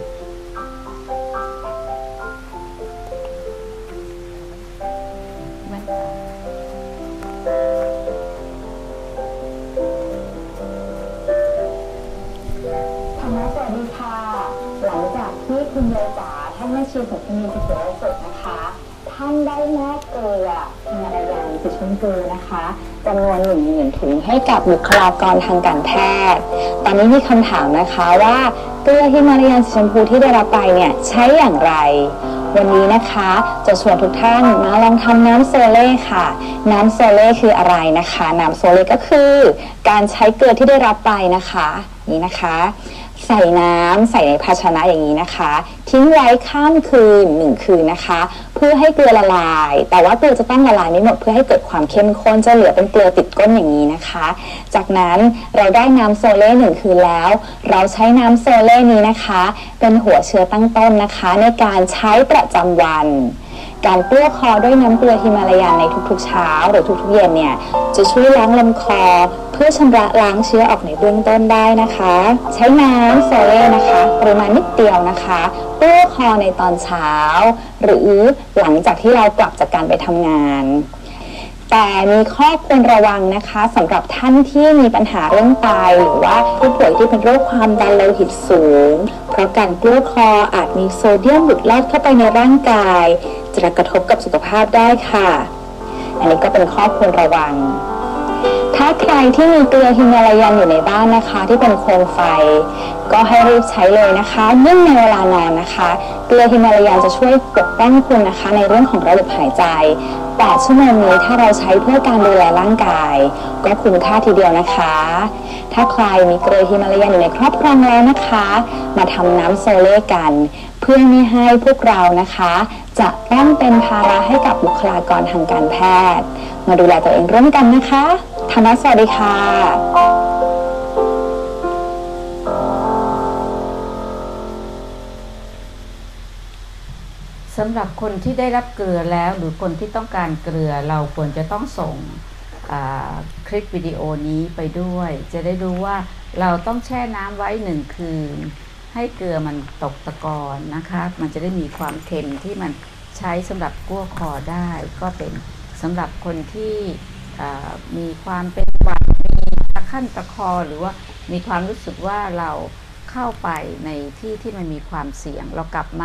หลังจากที่คุณยายจ๋าท่านแม่ชีสุขมีสุขโสดนะคะท่านได้มอบเกลือฮิมาลายันสีชมพูนะคะจำนวนหนึ่งหมื่นถุงให้กับบุคลากรทางการแพทย์ตอนนี้มีคำถามนะคะว่าเกลือฮิมาลายันสีชมพูที่ได้รับไปเนี่ยใช้อย่างไรวันนี้นะคะจะชวนทุกท่านมาลองทำน้ำโซเล่ค่ะน้ำโซเล่คืออะไรนะคะน้ำโซเล่ก็คือการใช้เกลือที่ได้รับไปนะคะนี่นะคะใส่น้ำใส่ในภาชนะอย่างนี้นะคะทิ้งไว้ข้ามคืนหนึ่งคืนนะคะเพื่อให้เกลือละลายแต่ว่าเกลือจะต้องละลายไม่หมดเพื่อให้เกิดความเข้มข้นจะเหลือเป็นเกลือติดก้นอย่างนี้นะคะจากนั้นเราได้น้ำโซเล่หนึ่งคืนแล้วเราใช้น้ำโซเล่นี้นะคะเป็นหัวเชื้อตั้งต้นนะคะในการใช้ประจำวันการเกลือคอด้วยน้ำเกลือฮิมาลายันในทุกๆเช้าหรือทุกๆเย็นเนี่ยจะช่วยล้างลำคอเพื่อชำระล้างเชื้อออกในเบื้องต้นได้นะคะใช้น้ำโซเล่นะคะปริมาณนิดเดียวนะคะเกลือคอในตอนเช้าหรือหลังจากที่เรากลับจากการไปทำงานแต่มีข้อควรระวังนะคะสำหรับท่านที่มีปัญหาเรื่องไตหรือว่าผู้ป่วยที่เป็นโรคความดันโลหิตสูงเพราะการเกลือคออาจมีโซเดียมหลุดลอดเข้าไปในร่างกายจะกระทบกับสุขภาพได้ค่ะอันนี้ก็เป็นข้อควรระวังถ้าใครที่มีเกลือฮิมาลายันอยู่ในบ้านนะคะที่เป็นโคมไฟก็ให้รีบใช้เลยนะคะยิ่งในเวลานอนนะคะเกลือฮิมาลายันจะช่วยปกป้องคุณนะคะในเรื่องของระบบหายใจแปดชั่วโมงนี้ถ้าเราใช้เพื่อการดูแลร่างกายก็คุ้มค่าทีเดียวนะคะถ้าใครมีเกลือฮิมาลายันอยู่ในครอบครองแล้วนะคะมาทำน้ำโซเล่กันเพื่อไม่ให้พวกเรานะคะจะต้องเป็นภาระให้กับบุคลากรทางการแพทย์มาดูแลตัวเองร่วมกันนะคะธรรมะสวัสดีค่ะสำหรับคนที่ได้รับเกลือแล้วหรือคนที่ต้องการเกลือเราควรจะต้องส่งคลิปวิดีโอนี้ไปด้วยจะได้รู้ว่าเราต้องแช่น้ำไว้หนึ่งคืนให้เกลือมันตกตะกอนนะคะมันจะได้มีความเค็มที่มันใช้สำหรับกั้วคอได้ก็เป็นสำหรับคนที่มีความเป็นหวัดมีตะคั่นตะคอหรือว่ามีความรู้สึกว่าเราเข้าไปในที่ที่มันมีความเสี่ยงเรากลับมา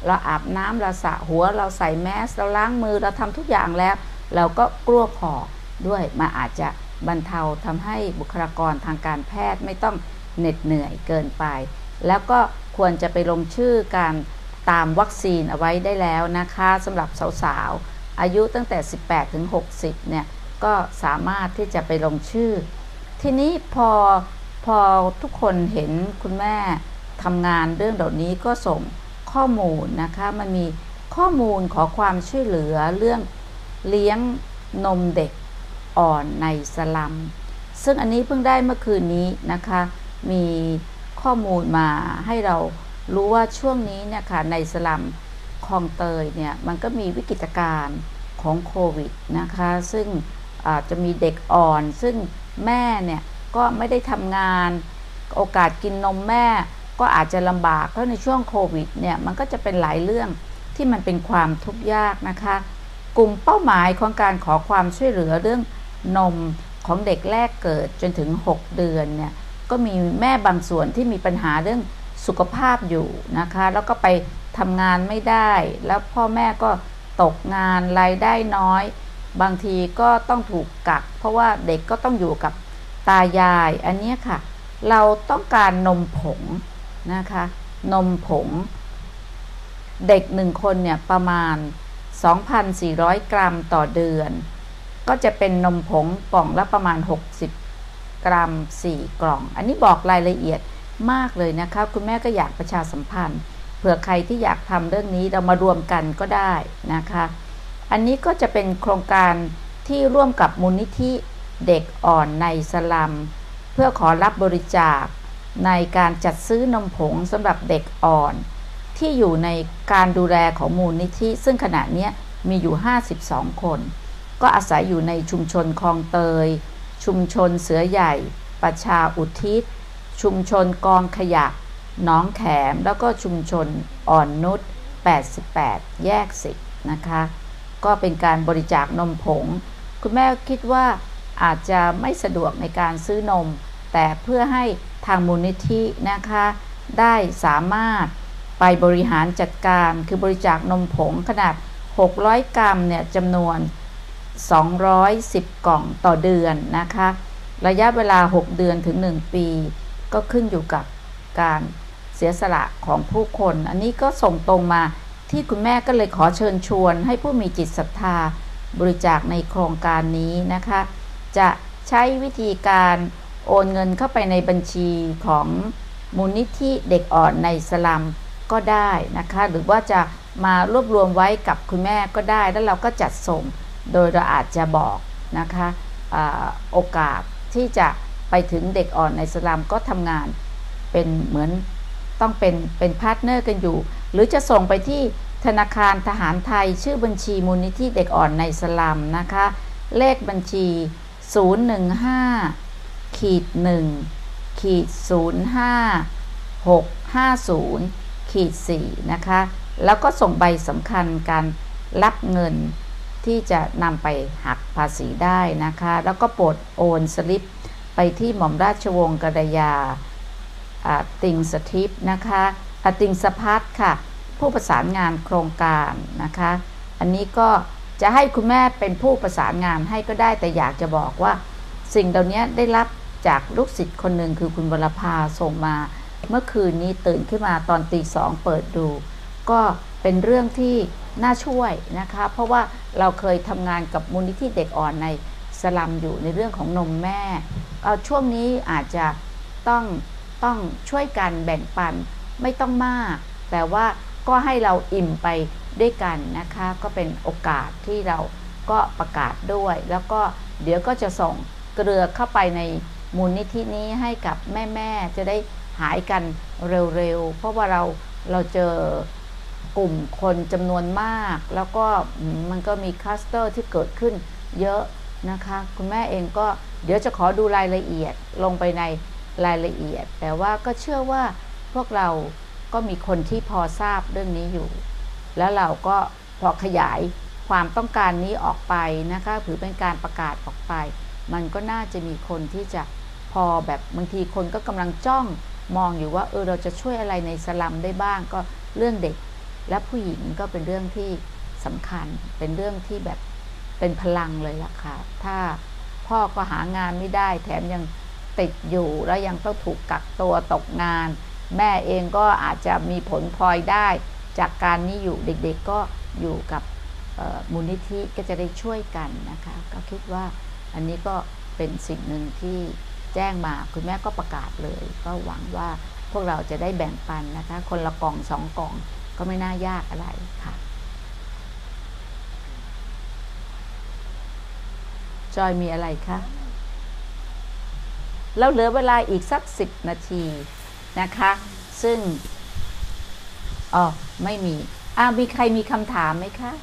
เราอาบน้ำเราสระหัวเราใส่แมสเราล้างมือเราทำทุกอย่างแล้วเราก็กลัวพอด้วยมาอาจจะบรรเทาทำให้บุคลากรทางการแพทย์ไม่ต้องเหน็ดเหนื่อยเกินไปแล้วก็ควรจะไปลงชื่อการตามวัคซีนเอาไว้ได้แล้วนะคะสำหรับสาวๆอายุตั้งแต่สิบแปดถึงหกสิบเนี่ยก็สามารถที่จะไปลงชื่อทีนี้พอพอทุกคนเห็นคุณแม่ทำงานเรื่องเหล่านี้ก็ส่งข้อมูลนะคะมันมีข้อมูลขอความช่วยเหลือเรื่องเลี้ยงนมเด็กอ่อนในสลัมซึ่งอันนี้เพิ่งได้เมื่อคืนนี้นะคะมีข้อมูลมาให้เรารู้ว่าช่วงนี้เนี่ยค่ะในสลัมคลองเตยเนี่ยมันก็มีวิกฤตการณ์ของโควิดนะคะซึ่งอาจจะมีเด็กอ่อนซึ่งแม่เนี่ยก็ไม่ได้ทำงานโอกาสกินนมแม่ก็อาจจะลำบากเพราะในช่วงโควิดเนี่ยมันก็จะเป็นหลายเรื่องที่มันเป็นความทุกข์ยากนะคะกลุ่มเป้าหมายของการขอความช่วยเหลือเรื่องนมของเด็กแรกเกิดจนถึงหกเดือนเนี่ยก็มีแม่บางส่วนที่มีปัญหาเรื่องสุขภาพอยู่นะคะแล้วก็ไปทำงานไม่ได้แล้วพ่อแม่ก็ตกงานรายได้น้อยบางทีก็ต้องถูกกักเพราะว่าเด็กก็ต้องอยู่กับตายายอันนี้ค่ะเราต้องการนมผงนะคะนมผงเด็กหนึ่งคนเนี่ยประมาณ สองพันสี่ร้อย กรัมต่อเดือนก็จะเป็นนมผงกล่องละประมาณหกสิบกรัมสี่กล่องอันนี้บอกรายละเอียดมากเลยนะคะคุณแม่ก็อยากประชาสัมพันธ์เผื่อใครที่อยากทำเรื่องนี้เรามารวมกันก็ได้นะคะอันนี้ก็จะเป็นโครงการที่ร่วมกับมูลนิธิเด็กอ่อนในสลัมเพื่อขอรับบริจาคในการจัดซื้อนมผงสำหรับเด็กอ่อนที่อยู่ในการดูแลของมูลนิธิซึ่งขณะนี้มีอยู่ห้าสิบสองคนก็อาศัยอยู่ในชุมชนคลองเตยชุมชนเสือใหญ่ประชาอุทิศชุมชนกองขยะหนองแขมแล้วก็ชุมชนอ่อนนุชแปดสิบแปดแยกสิบนะคะก็เป็นการบริจาคนมผงคุณแม่คิดว่าอาจจะไม่สะดวกในการซื้อนมแต่เพื่อให้ทางมูลนิธินะคะได้สามารถไปบริหารจัดการคือบริจาคนมผงขนาดหกร้อยกรัมเนี่ยจำนวนสองร้อยสิบกล่องต่อเดือนนะคะระยะเวลาหกเดือนถึงหนึ่งปีก็ขึ้นอยู่กับการเสียสละของผู้คนอันนี้ก็ส่งตรงมาที่คุณแม่ก็เลยขอเชิญชวนให้ผู้มีจิตศรัทธาบริจาคในโครงการนี้นะคะจะใช้วิธีการโอนเงินเข้าไปในบัญชีของมูลนิธิเด็กอ่อนในสลัมก็ได้นะคะหรือว่าจะมารวบรวมไว้กับคุณแม่ก็ได้แล้วเราก็จัดส่งโดยเราอาจจะบอกนะคะอ่าโอกาสที่จะไปถึงเด็กอ่อนในสลัมก็ทำงานเป็นเหมือนต้องเป็นเป็นพาร์ทเนอร์กันอยู่หรือจะส่งไปที่ธนาคารทหารไทยชื่อบัญชีมูลนิธิเด็กอ่อนในสลัมนะคะเลขบัญชีศูนย์ หนึ่ง ห้า หนึ่ง ศูนย์ ห้า หก ห้า ศูนย์ สี่ นะคะแล้วก็ส่งใบสำคัญการรับเงินที่จะนำไปหักภาษีได้นะคะแล้วก็โปรดโอนสลิปไปที่หม่อมราชวงศ์กรยาติงสทิพนะคะติงสพัฒน์ค่ะผู้ประสานงานโครงการนะคะอันนี้ก็จะให้คุณแม่เป็นผู้ประสานงานให้ก็ได้แต่อยากจะบอกว่าสิ่งเหล่านี้ได้รับจากลูกศิษย์คนหนึ่งคือคุณวรภาส่งมาเมื่อคืนนี้ตื่นขึ้นมาตอนตีสองเปิดดูก็เป็นเรื่องที่น่าช่วยนะคะเพราะว่าเราเคยทำงานกับมูลนิธิเด็กอ่อนในสลัมอยู่ในเรื่องของนมแม่เอาช่วงนี้อาจจะต้องต้องช่วยกันแบ่งปันไม่ต้องมากแต่ว่าก็ให้เราอิ่มไปด้วยกันนะคะก็เป็นโอกาสที่เราก็ประกาศด้วยแล้วก็เดี๋ยวก็จะส่งเกลือเข้าไปในมูลนิธินี้ให้กับแม่ๆจะได้หายกันเร็วๆเพราะว่าเราเราเจอกลุ่มคนจำนวนมากแล้วก็มันก็มีคลัสเตอร์ที่เกิดขึ้นเยอะนะคะคุณแม่เองก็เดี๋ยวจะขอดูรายละเอียดลงไปในรายละเอียดแต่ว่าก็เชื่อว่าพวกเราก็มีคนที่พอทราบเรื่องนี้อยู่แล้วเราก็พอขยายความต้องการนี้ออกไปนะคะถือเป็นการประกาศออกไปมันก็น่าจะมีคนที่จะพอแบบบางทีคนก็กำลังจ้องมองอยู่ว่าเออเราจะช่วยอะไรในสลัมได้บ้างก็เรื่องเด็กและผู้หญิงก็เป็นเรื่องที่สำคัญเป็นเรื่องที่แบบเป็นพลังเลยล่ะค่ะถ้าพ่อก็หางานไม่ได้แถมยังติดอยู่แล้วยังต้องถูกกักตัวตกงานแม่เองก็อาจจะมีผลพลอยได้จากการนี้อยู่เด็กๆก็อยู่กับมูลนิธิก็จะได้ช่วยกันนะคะก็คิดว่าอันนี้ก็เป็นสิ่งหนึ่งที่แจ้งมาคุณแม่ก็ประกาศเลยก็หวังว่าพวกเราจะได้แบ่งปันนะคะคนละกล่องสองกล่องก็ไม่น่ายากอะไรค่ะจอยมีอะไรคะแล้วเหลือเวลาอีกสักสิบนาทีนะคะซึ่งอ๋อไม่มีอ่ามีใครมีคำถามไหมคะ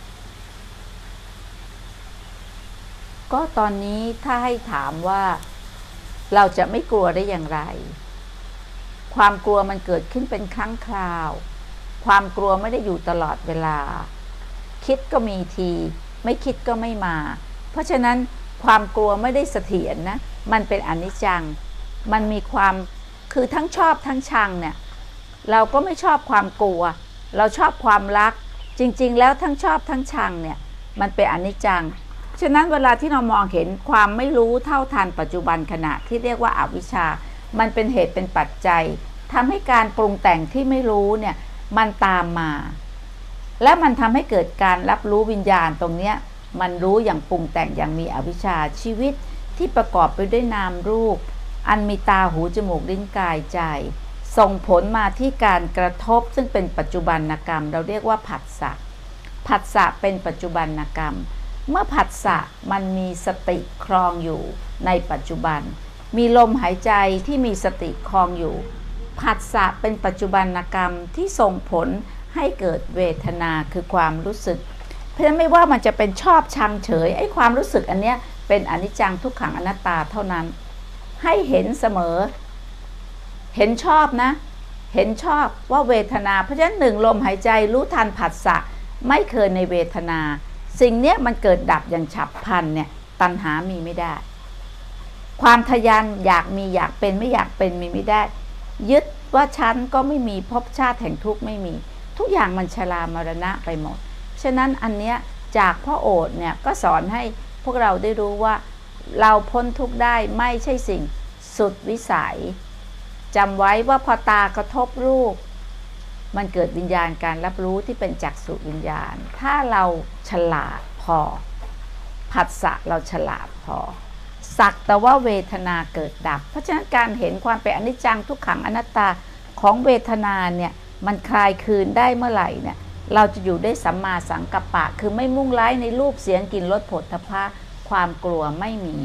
ก็ตอนนี้ถ้าให้ถามว่าเราจะไม่กลัวได้อย่างไรความกลัวมันเกิดขึ้นเป็นครั้งคราวความกลัวไม่ได้อยู่ตลอดเวลาคิดก็มีทีไม่คิดก็ไม่มาเพราะฉะนั้นความกลัวไม่ได้เสถียรนะมันเป็นอนิจจังมันมีความคือทั้งชอบทั้งชังเนี่ยเราก็ไม่ชอบความกลัวเราชอบความรักจริงๆแล้วทั้งชอบทั้งชังเนี่ยมันเป็นอนิจจังฉะนั้นเวลาที่เรามองเห็นความไม่รู้เท่าทันปัจจุบันขณะที่เรียกว่าอวิชชามันเป็นเหตุเป็นปัจจัยทำให้การปรุงแต่งที่ไม่รู้เนี่ยมันตามมาและมันทำให้เกิดการรับรู้วิญญาณตรงเนี้ยมันรู้อย่างปรุงแต่งอย่างมีอวิชชาชีวิตที่ประกอบไปด้วยนามรูปอันมีตาหูจมูกลิ้นกายใจส่งผลมาที่การกระทบซึ่งเป็นปัจจุบันกรรมเราเรียกว่าผัสสะผัสสะเป็นปัจจุบันกรรมเมื่อผัสสะมันมีสติครองอยู่ในปัจจุบันมีลมหายใจที่มีสติครองอยู่ผัสสะเป็นปัจจุบันกรรมที่ส่งผลให้เกิดเวทนาคือความรู้สึกเพราะฉะนั้นไม่ว่ามันจะเป็นชอบชังเฉยไอ้ความรู้สึกอันเนี้ยเป็นอนิจจังทุกขังอนัตตาเท่านั้นให้เห็นเสมอเห็นชอบนะเห็นชอบว่าเวทนาเพราะฉะนั้นหนึ่งลมหายใจรู้ทันผัสสะไม่เคยในเวทนาสิ่งเนี้ยมันเกิดดับอย่างฉับพลันเนี่ยตัณหามีไม่ได้ความทยานอยากมีอยากเป็นไม่อยากเป็นมีไม่ได้ยึดว่าฉันก็ไม่มีภพชาติแห่งทุกข์ไม่มีทุกอย่างมันชรามรณะไปหมดฉะนั้นอันเนี้ยจากพ่อโอษฐ์เนี่ยก็สอนให้พวกเราได้รู้ว่าเราพ้นทุกข์ได้ไม่ใช่สิ่งสุดวิสัยจำไว้ว่าพอตากระทบรูปมันเกิดวิญญาณการรับรู้ที่เป็นจักษุวิญญาณถ้าเราฉลาดพอผัสสะเราฉลาดพอสักแต่ว่าเวทนาเกิดดับเพราะฉะนั้นการเห็นความเป็นอนิจจังทุกขังอนัตตาของเวทนาเนี่ยมันคลายคืนได้เมื่อไหร่เนี่ยเราจะอยู่ได้สัมมาสังกัปปะคือไม่มุ่งร้ายในรูปเสียงกลิ่นรสโผฏฐัพพะความกลัวไม่มี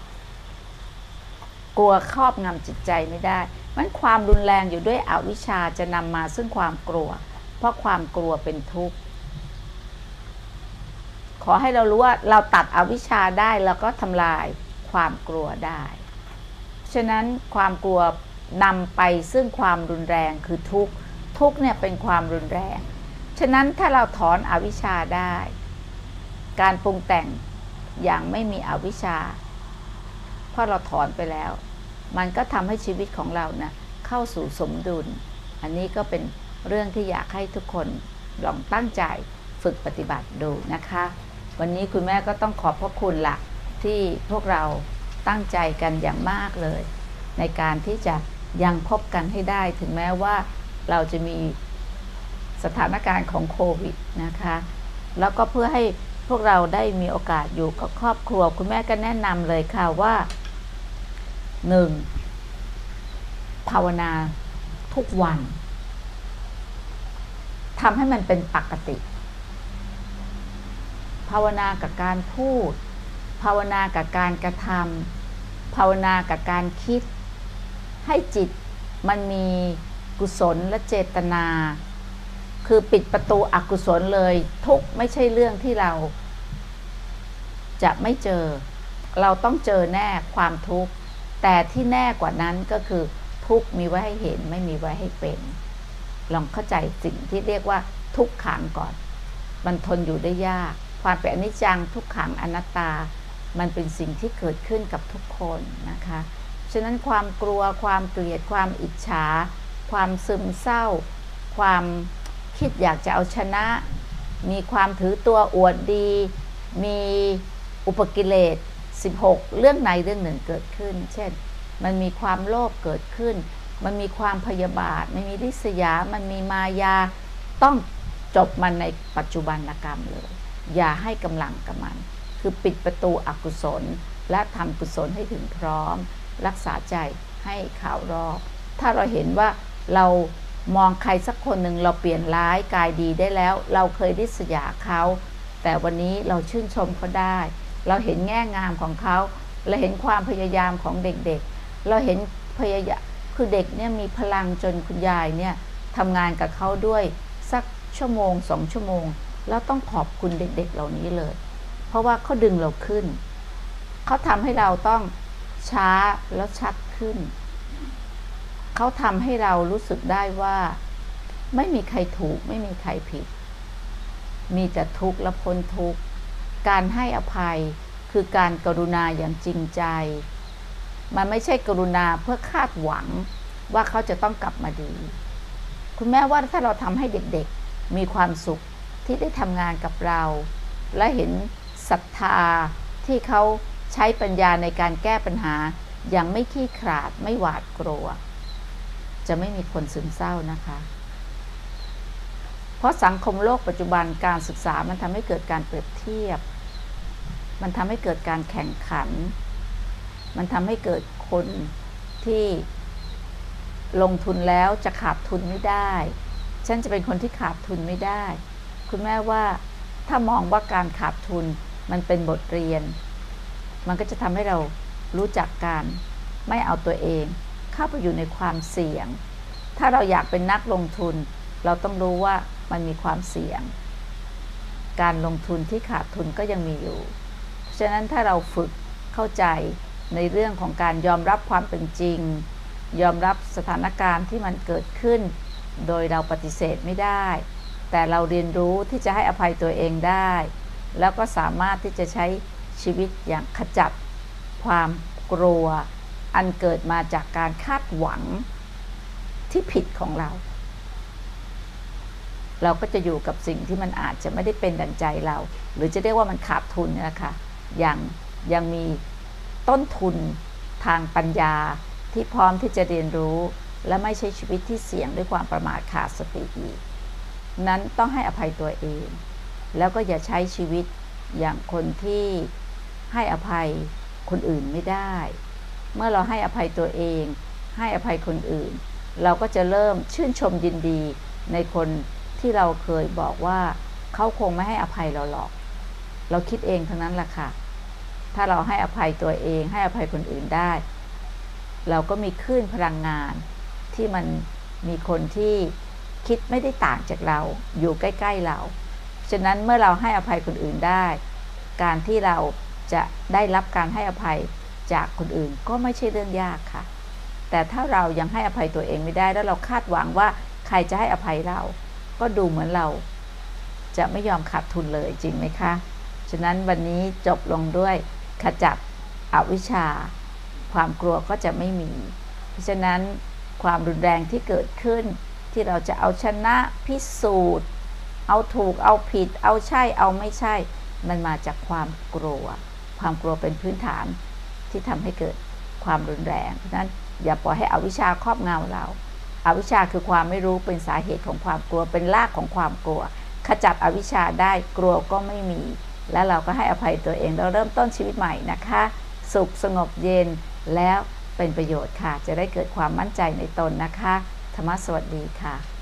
กลัวครอบงำจิตใจไม่ได้มันความรุนแรงอยู่ด้วยอวิชชาจะนำมาซึ่งความกลัวเพราะความกลัวเป็นทุกข์ขอให้เรารู้ว่าเราตัดอวิชชาได้แล้วก็ทำลายความกลัวได้ฉะนั้นความกลัวนำไปซึ่งความรุนแรงคือทุกข์ทุกข์เนี่ยเป็นความรุนแรงฉะนั้นถ้าเราถอนอวิชชาได้การปรุงแต่งอย่างไม่มีอวิชชาเพราะเราถอนไปแล้วมันก็ทำให้ชีวิตของเรานะเข้าสู่สมดุลอันนี้ก็เป็นเรื่องที่อยากให้ทุกคนลองตั้งใจฝึกปฏิบัติดูนะคะวันนี้คุณแม่ก็ต้องขอบพระคุณละที่พวกเราตั้งใจกันอย่างมากเลยในการที่จะยังพบกันให้ได้ถึงแม้ว่าเราจะมีสถานการณ์ของโควิดนะคะแล้วก็เพื่อให้พวกเราได้มีโอกาสอยู่กับครอบครัวคุณแม่ก็แนะนำเลยค่ะว่าหนึ่งภาวนาทุกวันทำให้มันเป็นปกติภาวนากับการพูดภาวนากับการกระทำภาวนากับการคิดให้จิตมันมีกุศลและเจตนาคือปิดประตูอกุศลเลยทุกไม่ใช่เรื่องที่เราจะไม่เจอเราต้องเจอแน่ความทุกข์แต่ที่แน่กว่านั้นก็คือทุกข์มีไว้ให้เห็นไม่มีไว้ให้เป็นลองเข้าใจสิ่งที่เรียกว่าทุกขังก่อนมันทนอยู่ได้ยากความเป็นอนิจจังทุกขังอนัตตามันเป็นสิ่งที่เกิดขึ้นกับทุกคนนะคะฉะนั้นความกลัวความเกลียดความอิจฉาความซึมเศร้าความคคิดอยากจะเอาชนะ มีความถือตัวอวดดี มีอุปกิเลสสิบหกเรื่องใดเรื่องหนึ่งเกิดขึ้นเช่นมันมีความโลภเกิดขึ้นมันมีความพยาบาทมันมีริษยามันมีมายาต้องจบมันในปัจจุบันกรรมเลยอย่าให้กำลังกับมันคือปิดประตูอกุศลและทำกุศลให้ถึงพร้อมรักษาใจให้ข่าวรอบถ้าเราเห็นว่าเรามองใครสักคนหนึ่งเราเปลี่ยนร้ายกายดีได้แล้วเราเคยริษยาเขาแต่วันนี้เราชื่นชมเขาได้เราเห็นแง่งามของเขาเราเห็นความพยายามของเด็กๆเราเห็นพยายามคือเด็กเนี่ยมีพลังจนคุณยายเนี่ยทำงานกับเขาด้วยสักชั่วโมงสองชั่วโมงแล้วต้องขอบคุณเด็กๆเหล่านี้เลยเพราะว่าเขาดึงเราขึ้นเขาทำให้เราต้องช้าแล้วชัดขึ้นเขาทำให้เรารู้สึกได้ว่าไม่มีใครถูกไม่มีใครผิดมีแต่ทุกข์และพ้นทุกข์การให้อภัยคือการกรุณาอย่างจริงใจมันไม่ใช่กรุณาเพื่อคาดหวังว่าเขาจะต้องกลับมาดีคุณแม่ว่าถ้าเราทำให้เด็กๆมีความสุขที่ได้ทำงานกับเราและเห็นศรัทธาที่เขาใช้ปัญญาในการแก้ปัญหาอย่างไม่ขี้ขลาดไม่หวาดกลัวจะไม่มีคนซึมเศร้านะคะเพราะสังคมโลกปัจจุบันการศึกษามันทำให้เกิดการเปรียบเทียบมันทำให้เกิดการแข่งขันมันทำให้เกิดคนที่ลงทุนแล้วจะขาดทุนไม่ได้ฉันจะเป็นคนที่ขาดทุนไม่ได้คุณแม่ว่าถ้ามองว่าการขาดทุนมันเป็นบทเรียนมันก็จะทำให้เรารู้จักการไม่เอาตัวเองเข้าไปอยู่ในความเสี่ยงถ้าเราอยากเป็นนักลงทุนเราต้องรู้ว่ามันมีความเสี่ยงการลงทุนที่ขาดทุนก็ยังมีอยู่ฉะนั้นถ้าเราฝึกเข้าใจในเรื่องของการยอมรับความเป็นจริงยอมรับสถานการณ์ที่มันเกิดขึ้นโดยเราปฏิเสธไม่ได้แต่เราเรียนรู้ที่จะให้อภัยตัวเองได้แล้วก็สามารถที่จะใช้ชีวิตอย่างขจัดความกลัวอันเกิดมาจากการคาดหวังที่ผิดของเราเราก็จะอยู่กับสิ่งที่มันอาจจะไม่ได้เป็นดังใจเราหรือจะเรียกว่ามันขาดทุนนะคะยังยังมีต้นทุนทางปัญญาที่พร้อมที่จะเรียนรู้และไม่ใช่ชีวิตที่เสี่ยงด้วยความประมาทขาดสติอีกนั้นต้องให้อภัยตัวเองแล้วก็อย่าใช้ชีวิตอย่างคนที่ให้อภัยคนอื่นไม่ได้เมื่อเราให้อภัยตัวเองให้อภัยคนอื่นเราก็จะเริ่มชื่นชมยินดีในคนที่เราเคยบอกว่าเขาคงไม่ให้อภัยเราหรอกเราคิดเองทั้งนั้นแหละค่ะถ้าเราให้อภัยตัวเองให้อภัยคนอื่นได้เราก็มีคลื่นพลังงานที่มันมีคนที่คิดไม่ได้ต่างจากเราอยู่ใกล้ๆเราฉะนั้นเมื่อเราให้อภัยคนอื่นได้การที่เราจะได้รับการให้อภัยจากคนอื่นก็ไม่ใช่เรื่องยากค่ะแต่ถ้าเรายังให้อภัยตัวเองไม่ได้แล้วเราคาดหวังว่าใครจะให้อภัยเราก็ดูเหมือนเราจะไม่ยอมขาดทุนเลยจริงไหมคะฉะนั้นวันนี้จบลงด้วยขจัดอวิชชาความกลัวก็จะไม่มีเพราะฉะนั้นความรุนแรงที่เกิดขึ้นที่เราจะเอาชนะพิสูจน์เอาถูกเอาผิดเอาใช่เอาไม่ใช่มันมาจากความกลัวความกลัวเป็นพื้นฐานที่ทำให้เกิดความรุนแรงเพราะฉะนั้นอย่าปล่อยให้อวิชชาครอบงำเราอวิชชาคือความไม่รู้เป็นสาเหตุของความกลัวเป็นรากของความกลัวขจัดอวิชชาได้กลัวก็ไม่มีแล้วเราก็ให้อภัยตัวเองเราเริ่มต้นชีวิตใหม่นะคะสุขสงบเย็นแล้วเป็นประโยชน์ค่ะจะได้เกิดความมั่นใจในตนนะคะธรรมะสวัสดีค่ะ